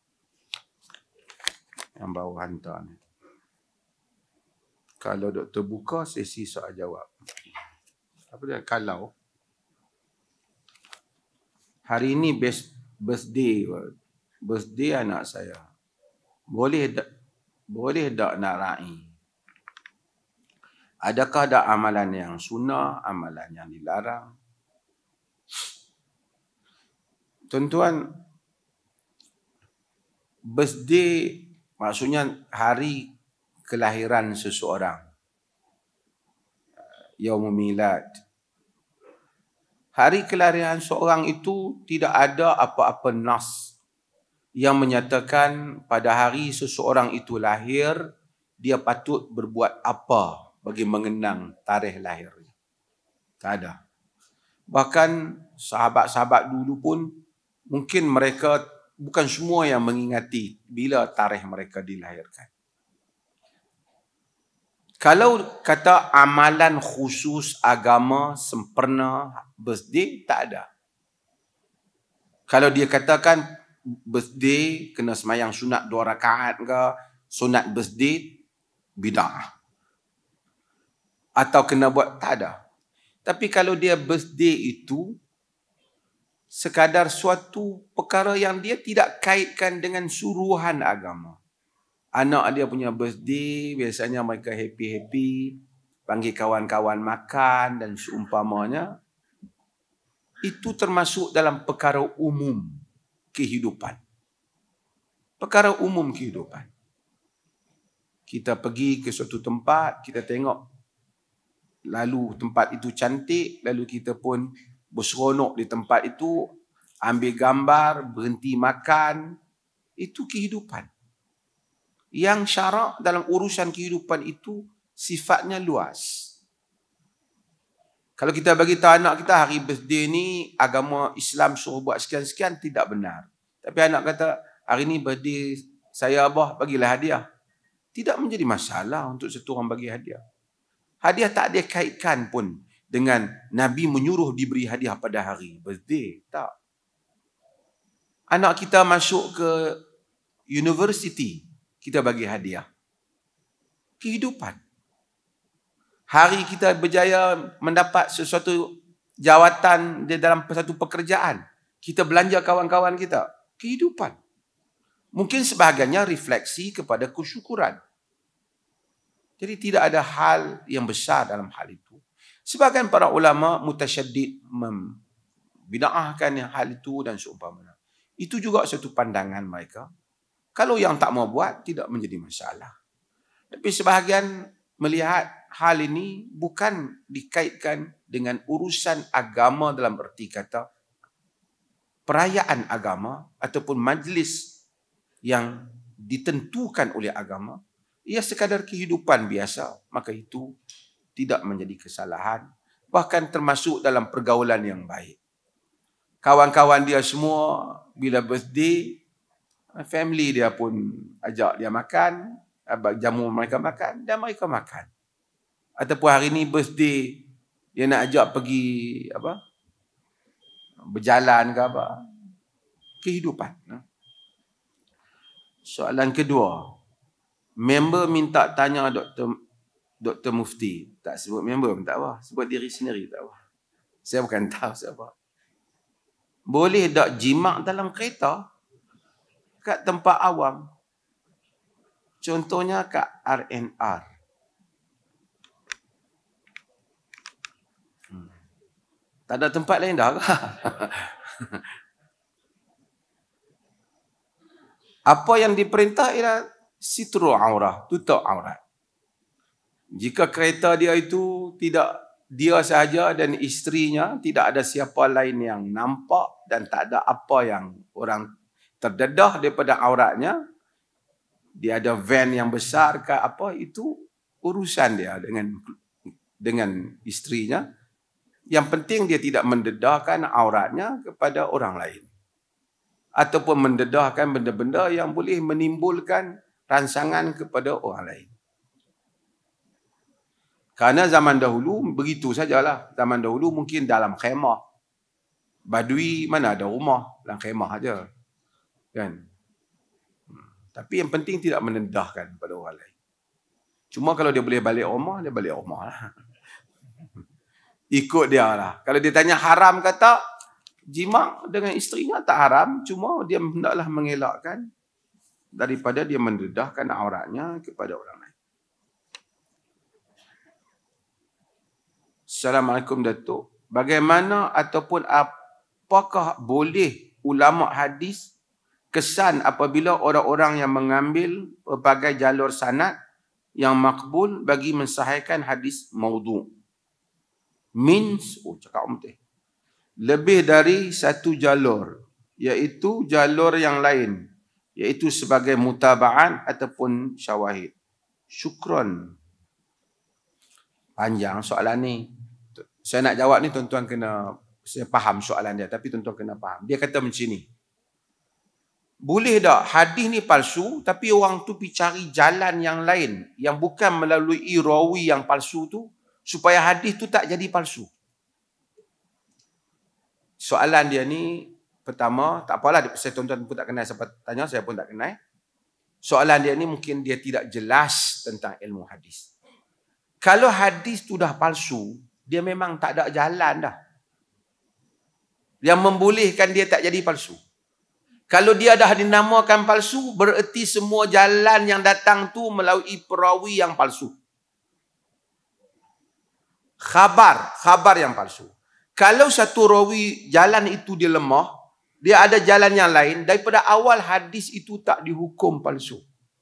baru hantar ni. Kalau doktor buka sesi soal jawab. Apa dia? Kalau hari ini birthday anak saya. Boleh tak nak raih? Adakah ada amalan yang sunnah, amalan yang dilarang? Tuan-tuan, birthday maksudnya hari kelahiran seseorang. Yaumul Milad. Hari kelahiran seorang itu tidak ada apa-apa nas yang menyatakan pada hari seseorang itu lahir, dia patut berbuat apa bagi mengenang tarikh lahirnya. Tak ada. Bahkan sahabat-sahabat dulu pun mungkin mereka bukan semua yang mengingati bila tarikh mereka dilahirkan. Kalau kata amalan khusus agama sempurna birthday, tak ada. Kalau dia katakan birthday kena semayang sunat 2 rakaat ke, sunat birthday bid'ah. Atau kena buat, tak ada. Tapi kalau dia birthday itu sekadar suatu perkara yang dia tidak kaitkan dengan suruhan agama. Anak dia punya birthday, biasanya mereka happy-happy, panggil kawan-kawan makan dan seumpamanya. Itu termasuk dalam perkara umum kehidupan. Perkara umum kehidupan. Kita pergi ke suatu tempat, kita tengok lalu tempat itu cantik, lalu kita pun berseronok di tempat itu, ambil gambar, berhenti makan. Itu kehidupan. Yang syarak dalam urusan kehidupan itu sifatnya luas. Kalau kita bagi tahu anak kita hari birthday ni agama Islam suruh buat sekian-sekian, tidak benar. Tapi anak kata, hari ni birthday saya abah, bagilah hadiah. Tidak menjadi masalah untuk satu orang bagi hadiah. Hadiah tak ada kaitkan pun dengan Nabi menyuruh diberi hadiah pada hari birthday. Tak. Anak kita masuk ke university, kita bagi hadiah. Kehidupan. Hari kita berjaya mendapat sesuatu jawatan di dalam satu pekerjaan, kita belanja kawan-kawan kita. Kehidupan. Mungkin sebahagiannya refleksi kepada kesyukuran. Jadi tidak ada hal yang besar dalam hal itu. Sebahagian para ulama mutasyaddid membid'ahkan hal itu dan seumpamanya. Itu juga satu pandangan mereka. Kalau yang tak mau buat, tidak menjadi masalah. Tapi sebahagian melihat hal ini bukan dikaitkan dengan urusan agama dalam erti kata perayaan agama ataupun majlis yang ditentukan oleh agama. Ia sekadar kehidupan biasa, maka itu tidak menjadi kesalahan. Bahkan termasuk dalam pergaulan yang baik. Kawan-kawan dia semua bila birthday, family dia pun ajak dia makan, jamu mereka makan dan mereka makan. Ataupun hari ni birthday, dia nak ajak pergi berjalan ke apa. Kehidupan. Soalan kedua. Member minta tanya Dr. Mufti. Tak sebut member pun tak apa. Sebut diri sendiri tak apa. Saya bukan tahu siapa. Boleh tak jimat dalam kereta? Kat tempat awam? Contohnya kat RNR. Tak ada tempat lain dah ke? Apa yang diperintah ialah sitru aurah, tutup aurat. Jika kereta dia itu tidak dia sahaja dan isterinya, tidak ada siapa lain yang nampak dan tak ada apa yang orang terdedah daripada auratnya, dia ada van yang besar ke apa, itu urusan dia dengan isterinya. Yang penting dia tidak mendedahkan auratnya kepada orang lain, ataupun mendedahkan benda-benda yang boleh menimbulkan rangsangan kepada orang lain. Karena zaman dahulu begitu sajalah. Zaman dahulu mungkin dalam khemah. Badui mana ada rumah, dalam khemah aja. Kan? Tapi yang penting tidak mendedahkan pada orang lain. Cuma kalau dia boleh balik rumah, dia balik rumah lah. Ikut dia lah. Kalau dia tanya haram ke tak, jima dengan isterinya tak haram. Cuma dia hendaklah mengelakkan daripada dia mendedahkan auratnya kepada orang lain. Assalamualaikum Datuk. Bagaimana ataupun apakah boleh ulama hadis kesan apabila orang-orang yang mengambil pelbagai jalur sanad yang makbul bagi mensahihkan hadis maudhu'? Means, cakap betul. Lebih dari satu jalur, iaitu jalur yang lain, iaitu sebagai mutaba'an ataupun syawahid. Syukran. Panjang soalan ni. Saya nak jawab ni tuan-tuan kena, saya faham soalan dia, tapi tuan-tuan kena faham. Dia kata macam ni. Boleh tak hadis ni palsu, tapi orang tu pergi cari jalan yang lain, yang bukan melalui rawi yang palsu tu, supaya hadis tu tak jadi palsu? Soalan dia ni, pertama, tak apalah, saya tuan-tuan pun tak kenal siapa tanya, saya pun tak kenal. Soalan dia ni mungkin dia tidak jelas tentang ilmu hadis. Kalau hadis tu dah palsu, dia memang tak ada jalan dah yang membolehkan dia tak jadi palsu. Kalau dia dah dinamakan palsu, bererti semua jalan yang datang tu melalui perawi yang palsu. Khabar yang palsu. Kalau satu rawi jalan itu dia lemah, dia ada jalan yang lain, daripada awal hadis itu tak dihukum palsu.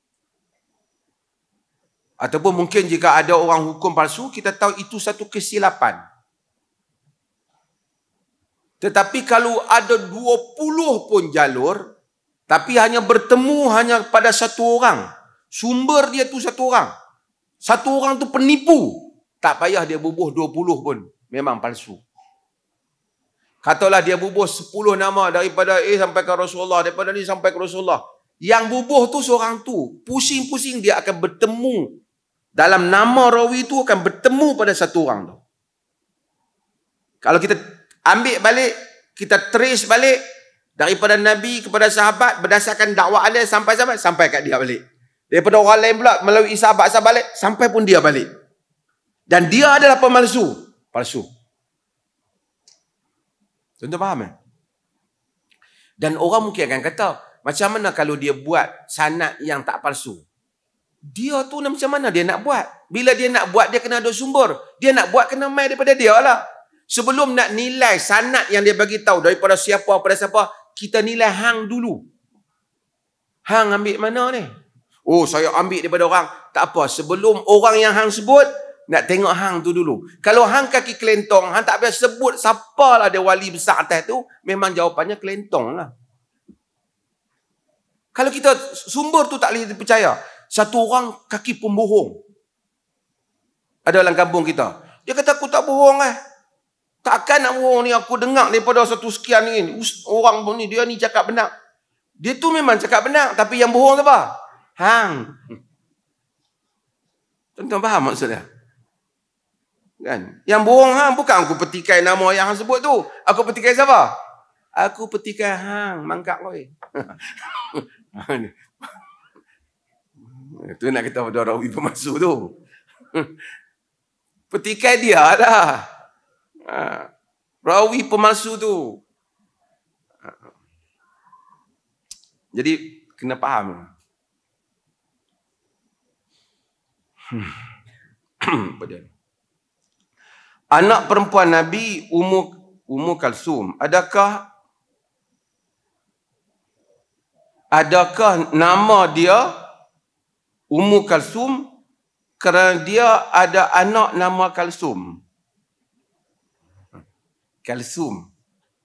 Ataupun mungkin jika ada orang hukum palsu, kita tahu itu satu kesilapan. Tetapi kalau ada 20 pun jalur, tapi hanya bertemu hanya pada satu orang, sumber dia tu satu orang, satu orang tu penipu, tak payah dia bubuh 20 pun, memang palsu. Katalah dia bubuh 10 nama daripada A sampai ke Rasulullah, daripada ni sampai ke Rasulullah. Yang bubuh tu seorang tu, pusing-pusing dia akan bertemu. Dalam nama rawi tu akan bertemu pada satu orang tu. Kalau kita ambil balik, kita trace balik daripada Nabi kepada sahabat berdasarkan dakwah dia sampai kat dia balik. Daripada orang lain pula melalui sahabat-sahabat balik, sampai pun dia balik. Dan dia adalah pemalsu. Palsu. Tuan-tuan faham kan? Dan orang mungkin akan kata, macam mana kalau dia buat sanad yang tak palsu? Dia tu macam mana dia nak buat? Bila dia nak buat, dia kena ada sumber. Dia nak buat kena mai daripada dia lah. Sebelum nak nilai sanad yang dia bagi tahu daripada siapa pada siapa, kita nilai hang dulu. Hang ambil mana ni? Oh, saya ambil daripada orang. Tak apa, sebelum orang yang hang sebut, nak tengok hang tu dulu. Kalau hang kaki kelentong, hang tak biasa sebut siapalah dia wali besar atas tu, memang jawapannya kelentong lah. Kalau kita sumber tu tak boleh dipercaya, satu orang kaki pembohong ada dalam kampung kita. Dia kata aku tak bohong Takkan nak bohong ni, aku dengar daripada satu sekian ni. Orang ni, dia ni cakap benar. Dia tu memang cakap benar, tapi yang bohong siapa? Hang. Tuan-tuan faham maksudnya? Kan? Yang bohong hang, bukan aku petikai nama yang hang sebut tu. Aku petikai siapa? Aku petikai hang, mangkak kau. Itu nak kata pada rawi pemalsu tu. Petikai dia lah. Rawi pemalsu tu. Jadi kena faham. Anak perempuan Nabi Ummu Kalsum. Adakah nama dia Ummu Kalsum kerana dia ada anak nama Kalsum? Kalsum.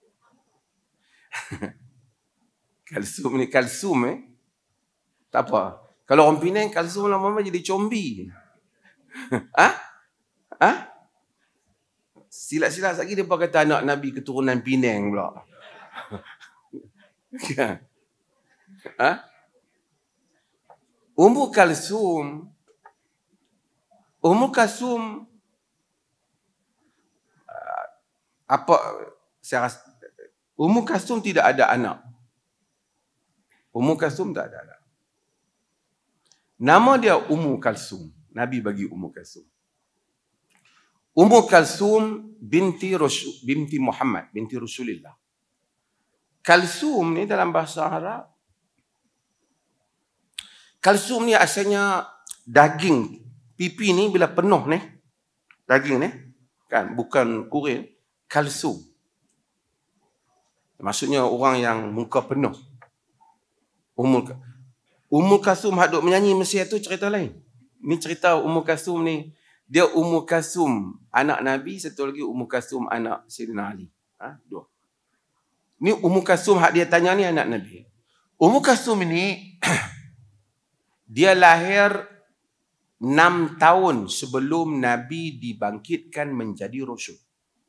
Kalsum ni Kalsum tak apa. Kalau orang Penang Kalsum lama-lama jadi combi. Silat-silat lagi dia kata anak Nabi keturunan Penang pula. Ummu Kalsum apa saya rasa Ummu Kalsum tidak ada anak. Ummu Kalsum tak ada anak. Nama dia Ummu Kalsum. Nabi bagi Ummu Kalsum. Ummu Kalsum binti Muhammad, binti Rasulullah. Kalsum ni dalam bahasa Arab, kalsum ni asalnya daging. Pipi ni bila penuh ni, daging ni, kan, bukan kurin, kalsum. Maksudnya orang yang muka penuh. Ummu Kalsum hak duk menyanyi Mesir tu cerita lain. Ni cerita Ummu Kalsum ni, dia Ummu Kalsum anak Nabi, satu lagi Ummu Kalsum anak Sayyidina Ali. Dua. Ni Ummu Kalsum hak dia tanya ni anak Nabi. Ummu Kalsum ni dia lahir 6 tahun sebelum Nabi dibangkitkan menjadi Rasul.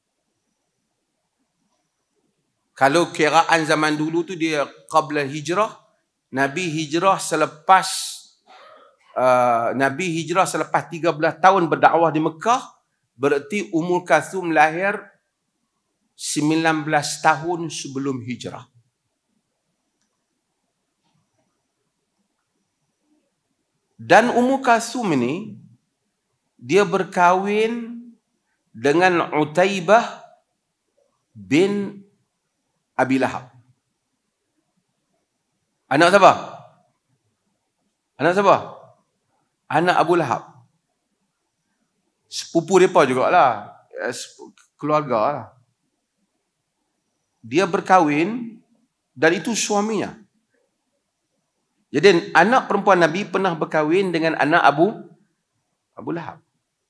Kalau kiraan zaman dulu tu dia qabla hijrah, Nabi hijrah selepas 13 tahun berdakwah di Mekah, berarti Ummu Kalsum lahir 19 tahun sebelum hijrah. Dan Ummu Kalsum ini dia berkahwin dengan Utaibah bin Abi Lahab. Anak siapa? Anak Abu Lahab. Sepupu mereka jugalah. Keluarga lah. Dia berkahwin dan itu suaminya. Jadi anak perempuan Nabi pernah berkahwin dengan anak Abu Lahab.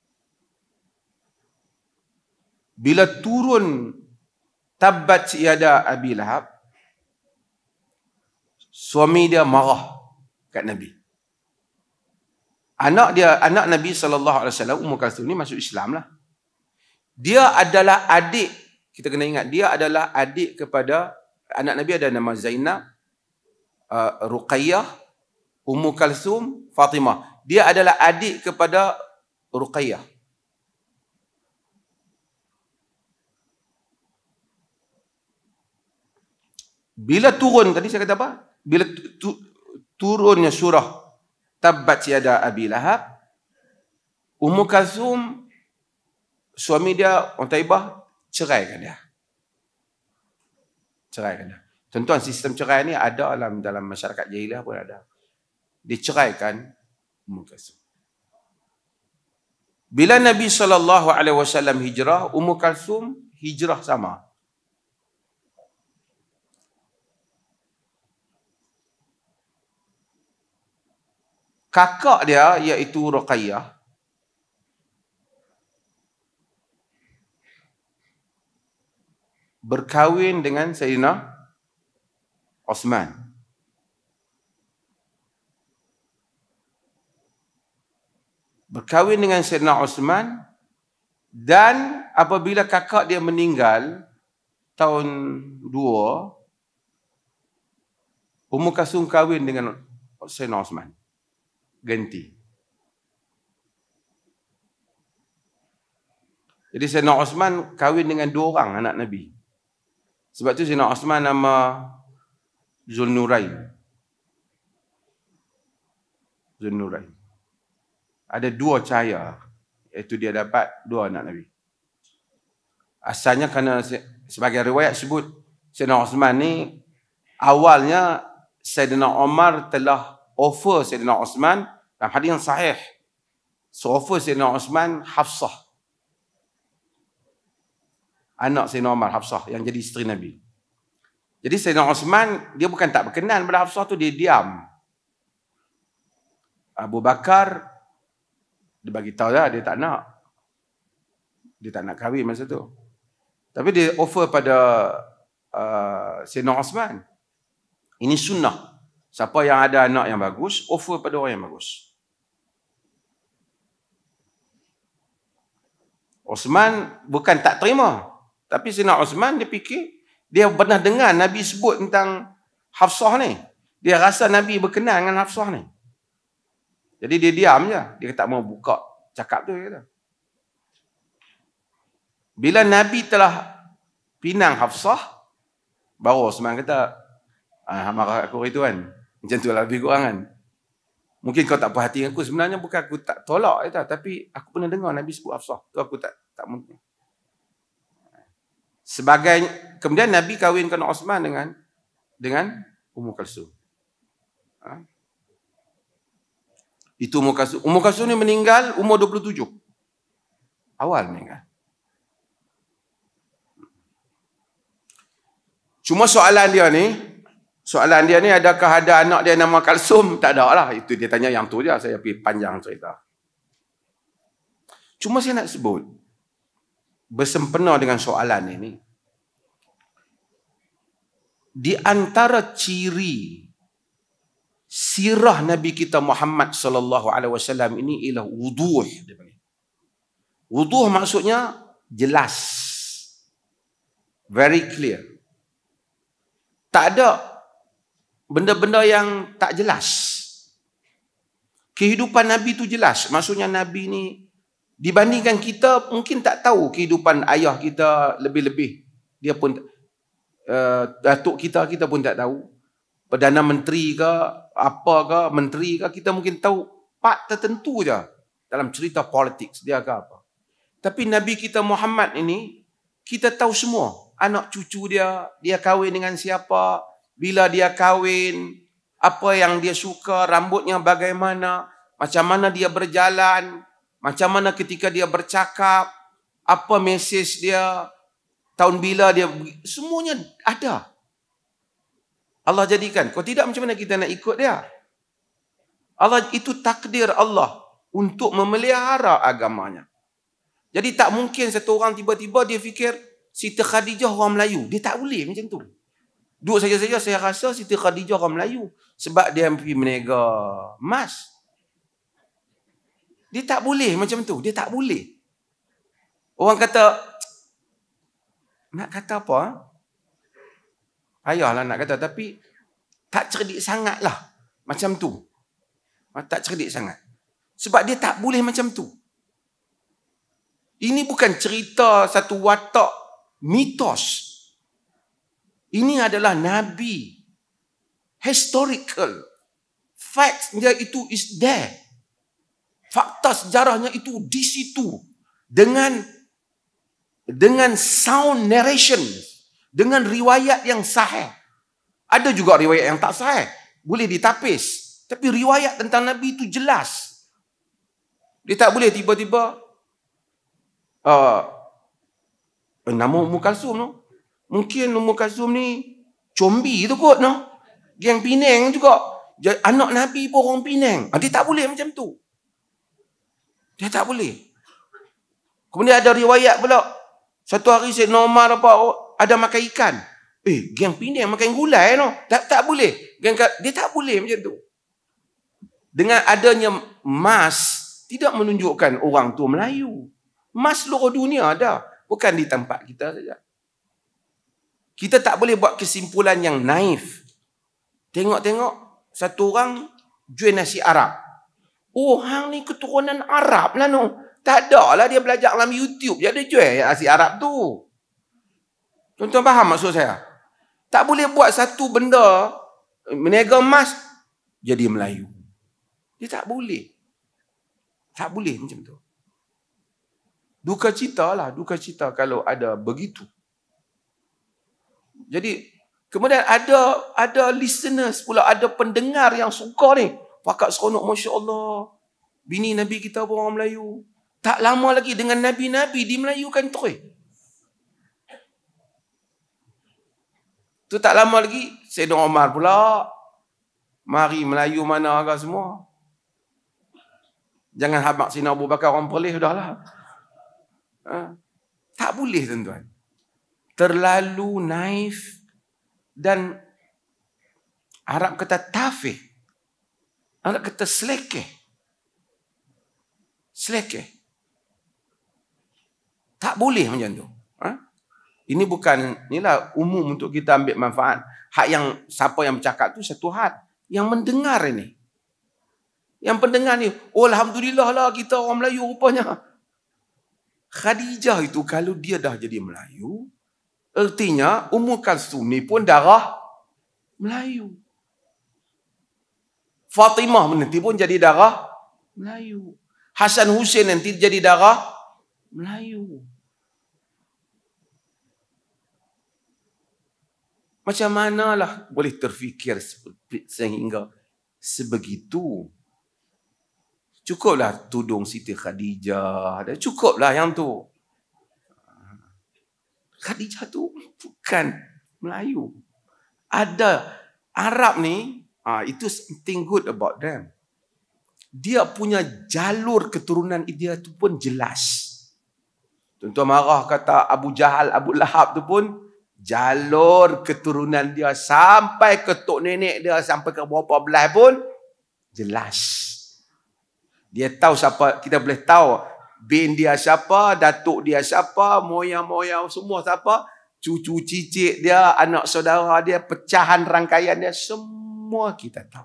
Bila turun Tabbat yada Abi Lahab, suami dia marah kat Nabi. Anak Nabi SAW, Ummu Kalsum ni masuk Islam lah. Dia adalah adik, kita kena ingat, dia adalah adik kepada, anak Nabi ada nama Zainab, Ruqayyah, Ummu Kalsum, Fatimah. Dia adalah adik kepada Ruqayyah. Bila turun, tadi saya kata apa? Bila turunnya surah Tabbat yada Abi Lahab, Ummu Kalsum, suami dia, Utaibah, ceraikan dia. Tuan-tuan, sistem cerai ni ada dalam masyarakat jahiliah pun ada. Diceraikan Ummu Kalsum. Bila Nabi SAW hijrah, Ummu Kalsum hijrah sama. Kakak dia iaitu Ruqayyah berkahwin dengan Sayyidina Osman. Berkahwin dengan Sayyidina Osman, dan apabila kakak dia meninggal tahun 2, Ummu Kalsum kahwin dengan Sayyidina Osman. Ganti. Jadi Sayyidina Osman kahwin dengan 2 orang anak Nabi. Sebab tu Sayyidina Osman nama Zulnurain. Ada 2 cahaya, iaitu dia dapat 2 anak Nabi. Asalnya kerana sebagai riwayat sebut Sayyidina Osman ni awalnya Sayyidina Umar telah offer Sayyidina Osman dalam hadis yang sahih. So offer Sayyidina Osman Hafsah. Anak Sayyidina Umar, Hafsah, yang jadi isteri Nabi. Jadi Sayyidina Osman, dia bukan tak berkenan pada Hafsah tu, dia diam. Abu Bakar, dia bagi tahu lah, dia tak nak. Dia tak nak kahwin masa tu. Tapi dia offer pada Sayyidina Osman. Ini sunnah. Siapa yang ada anak yang bagus, offer pada orang yang bagus. Osman bukan tak terima. Tapi Sayyidina Osman dia fikir, dia pernah dengar Nabi sebut tentang Hafsah ni. Dia rasa Nabi berkenan dengan Hafsah ni. Jadi dia diam je. Dia tak mau buka cakap tu. Dia kata. Bila Nabi telah pinang Hafsah, baru Osman kata, marah aku itu kan. Macam tu lah lebih kurang kan. Mungkin kau tak perhati aku. Sebenarnya bukan aku tak tolak. Tapi aku pernah dengar Nabi sebut Hafsah. Tu aku tak mungkin. Sebagai, kemudian Nabi kahwinkan Osman dengan Ummu Kalsum. Itu Ummu Kalsum. Ummu Kalsum ni meninggal umur 27. Awal meninggal. Cuma soalan dia ni, adakah ada anak dia nama Kalsum? Tak ada lah. Itu dia tanya yang tu je. Saya pergi panjang cerita. Cuma saya nak sebut, bersempena dengan soalan ini, di antara ciri sirah Nabi kita Muhammad sallallahu alaihi wasallam ini ialah wuduh. Wuduh maksudnya jelas. Very clear. Tak ada benda-benda yang tak jelas. Kehidupan Nabi tu jelas. Maksudnya Nabi ni dibandingkan kita mungkin tak tahu kehidupan ayah kita lebih-lebih. Dia pun datuk kita pun tak tahu. Perdana Menteri ke, apa ke, menteri ke, kita mungkin tahu part tertentu je dalam cerita politik dia ke apa. Tapi Nabi kita Muhammad ini, kita tahu semua. Anak cucu dia kahwin dengan siapa, bila dia kahwin, apa yang dia suka, rambutnya bagaimana, macam mana dia berjalan, macam mana ketika dia bercakap, apa mesej dia, tahun bila dia, semuanya ada. Allah jadikan. Kalau tidak, macam mana kita nak ikut dia? Allah, itu takdir Allah untuk memelihara agamanya. Jadi tak mungkin satu orang tiba-tiba dia fikir Siti Khadijah orang Melayu. Dia tak boleh macam tu. Duduk saja-saja saya rasa Siti Khadijah orang Melayu. Sebab dia pergi menega emas. Dia tak boleh macam tu. Dia tak boleh. Orang kata, nak kata apa? Payahlah nak kata. Tapi tak cerdik sangat lah. Macam tu. Tak cerdik sangat. Sebab dia tak boleh macam tu. Ini bukan cerita satu watak mitos. Ini adalah Nabi. Historical. Facts dia itu is there. Fakta sejarahnya itu di situ. Dengan sound narration. Dengan riwayat yang sahih. Ada juga riwayat yang tak sahih. Boleh ditapis. Tapi riwayat tentang Nabi itu jelas. Dia tak boleh tiba-tiba nama Ummu Kalsum tu. Mungkin Ummu Kalsum ni combi tu kot no. Geng Penang juga. Anak Nabi pun orang Penang. Dia tak boleh macam tu. Dia tak boleh. Kemudian ada riwayat pula. Satu hari Sayyidina Umar ada makan ikan. Geng Penang makan gulai no. Tak boleh. Dia tak boleh macam tu. Dengan adanya emas tidak menunjukkan orang tu Melayu. Emas seluruh dunia ada. Bukan di tempat kita saja. Kita tak boleh buat kesimpulan yang naif. Tengok-tengok satu orang jual nasi Arab. Hang ni keturunan Arab lah no. Tak ada lah dia belajar dalam YouTube. Dia ada jual nasi Arab tu. Tuan-tuan faham maksud saya? Tak boleh buat satu benda meniaga emas jadi Melayu. Dia tak boleh. Tak boleh macam tu. Duka cita lah. Duka cita kalau ada begitu. Jadi, kemudian ada listeners pula, ada pendengar yang suka ni. Pakat seronok, Masya Allah. Bini Nabi kita pun orang Melayu. Tak lama lagi dengan Nabi-Nabi dimelayukan terus. Tu tak lama lagi, Sayyidina Umar pula, mari Melayu mana agak semua. Jangan habaq Sayyidina Abu Bakar orang Perlis sudahlah. Tak boleh tuan-tuan. Terlalu naif dan Arab kata tafih. Arab kata selekeh. Selekeh. Tak boleh macam tu. Ini bukan, inilah umum untuk kita ambil manfaat. Hak yang siapa yang bercakap tu satu hal. Yang mendengar ini. Yang pendengar ni, oh alhamdulillah lah kita orang Melayu rupanya. Khadijah itu kalau dia dah jadi Melayu, artinya Ummu Kalsum ni pun darah Melayu. Fatimah nanti pun jadi darah Melayu. Hasan Hussein nanti jadi darah Melayu. Macam manalah boleh terfikir sehingga sebegitu. Cukuplah tudung Siti Khadijah. Cukuplah yang tu. Khadijah tu bukan Melayu. Ada Arab ni, itu something good about them. Dia punya jalur keturunan dia tu pun jelas. Tuan-tuan marah kata Abu Jahal, Abu Lahab tu pun jalur keturunan dia sampai ke tok nenek dia, sampai ke berapa belah pun jelas. Dia tahu siapa, kita boleh tahu bin dia siapa, datuk dia siapa, moyang-moyang semua siapa, cucu cicit dia, anak saudara dia, pecahan rangkaian dia, semua kita tahu.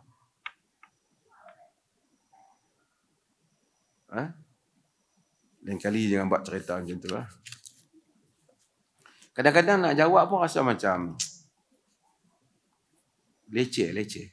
Lain kali jangan buat cerita macam tu lah. Kadang-kadang nak jawab pun rasa macam leceh.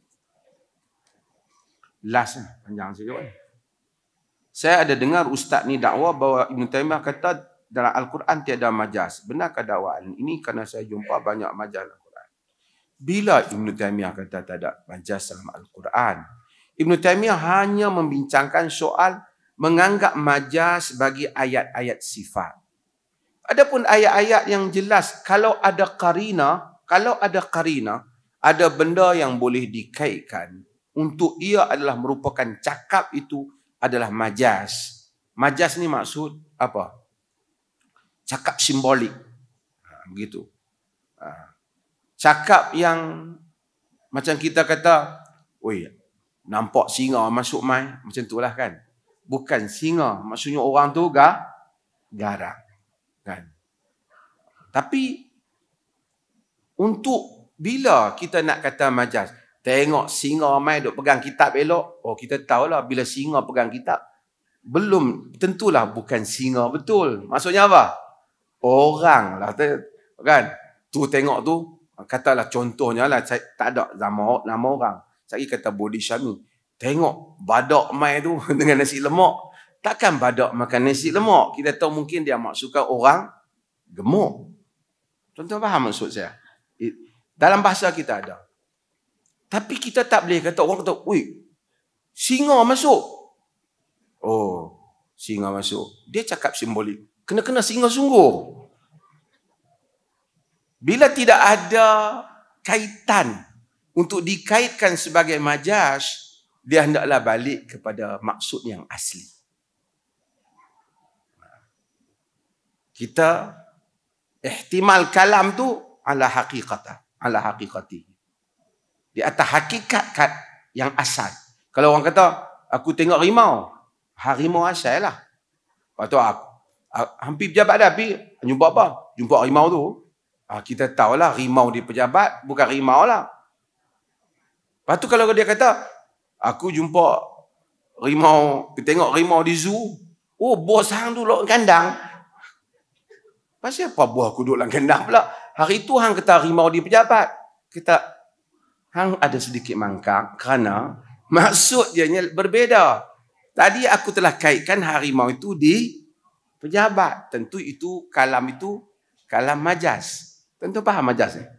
Last panjang saya jawab. Saya ada dengar ustaz ni dakwah bahawa Ibn Taymiyah kata dalam Al-Quran tiada majaz. Benarkah dakwaan ini? Kerana saya jumpa banyak majaz Al-Quran. Bila Ibn Taymiyah kata tak ada majaz dalam Al-Quran? Ibn Taymiyah hanya membincangkan soal menganggap majaz bagi ayat-ayat sifat. Adapun ayat-ayat yang jelas, kalau ada qarina, ada benda yang boleh dikaitkan untuk ia adalah merupakan cakap itu adalah majaz. Majaz ni maksud apa? Cakap simbolik. Begitu. Cakap yang macam kita kata, oi, nampak singa masuk mai, macam itulah kan. Bukan singa, maksudnya orang tu garang. Kan? Tapi untuk bila kita nak kata majaz, tengok singa mai duk pegang kitab elok, oh kita tahulah bila singa pegang kitab, belum tentulah bukan singa betul. Maksudnya apa? Orang lah kan. Tu tengok tu, katalah contohnya lah, saya tak ada nama orang. Saya kata Bodi Syami, tengok badak mai tu dengan nasi lemak. Takkan badak makan nasi lemak. Kita tahu mungkin dia maksudkan orang gemuk. Tuan-tuan faham maksud saya? Dalam bahasa kita ada. Tapi kita tak boleh kata, orang kata, woi, singa masuk. Oh, singa masuk. Dia cakap simbolik. Kena singa sungguh. Bila tidak ada kaitan untuk dikaitkan sebagai majaz, dia hendaklah balik kepada maksud yang asli. Kita ihtimal kalam tu ala haqiqati. Di atas hakikat yang asal. Kalau orang kata, aku tengok rimau, harimau asal lah. Lepas tu hampir pejabat dah, jumpa apa? Jumpa rimau tu. Kita tahulah rimau di pejabat, bukan rimau lah. Lepas tu kalau dia kata, aku jumpa rimau, tengok rimau di zoo. Oh, bos hang tu duduk kandang. Pasal apa buah aku duduk dalam kandang pula? Hari tu hang kata rimau di pejabat. Kita, hang ada sedikit mangkak kerana maksud dia berbeza. Tadi aku telah kaitkan harimau itu di pejabat. Tentu itu kalam majaz. Tentu faham majaz ni?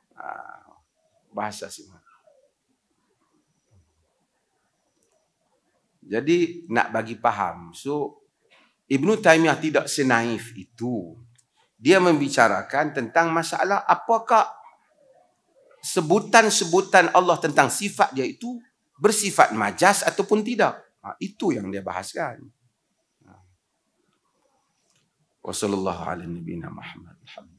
Bahasa sih. Jadi nak bagi faham. So Ibn Taymiyah tidak senaif itu. Dia membicarakan tentang masalah apakah sebutan-sebutan Allah tentang sifat dia itu bersifat majas ataupun tidak. Itu yang dia bahaskan. Wassallallahu ala nabiyina Muhammad.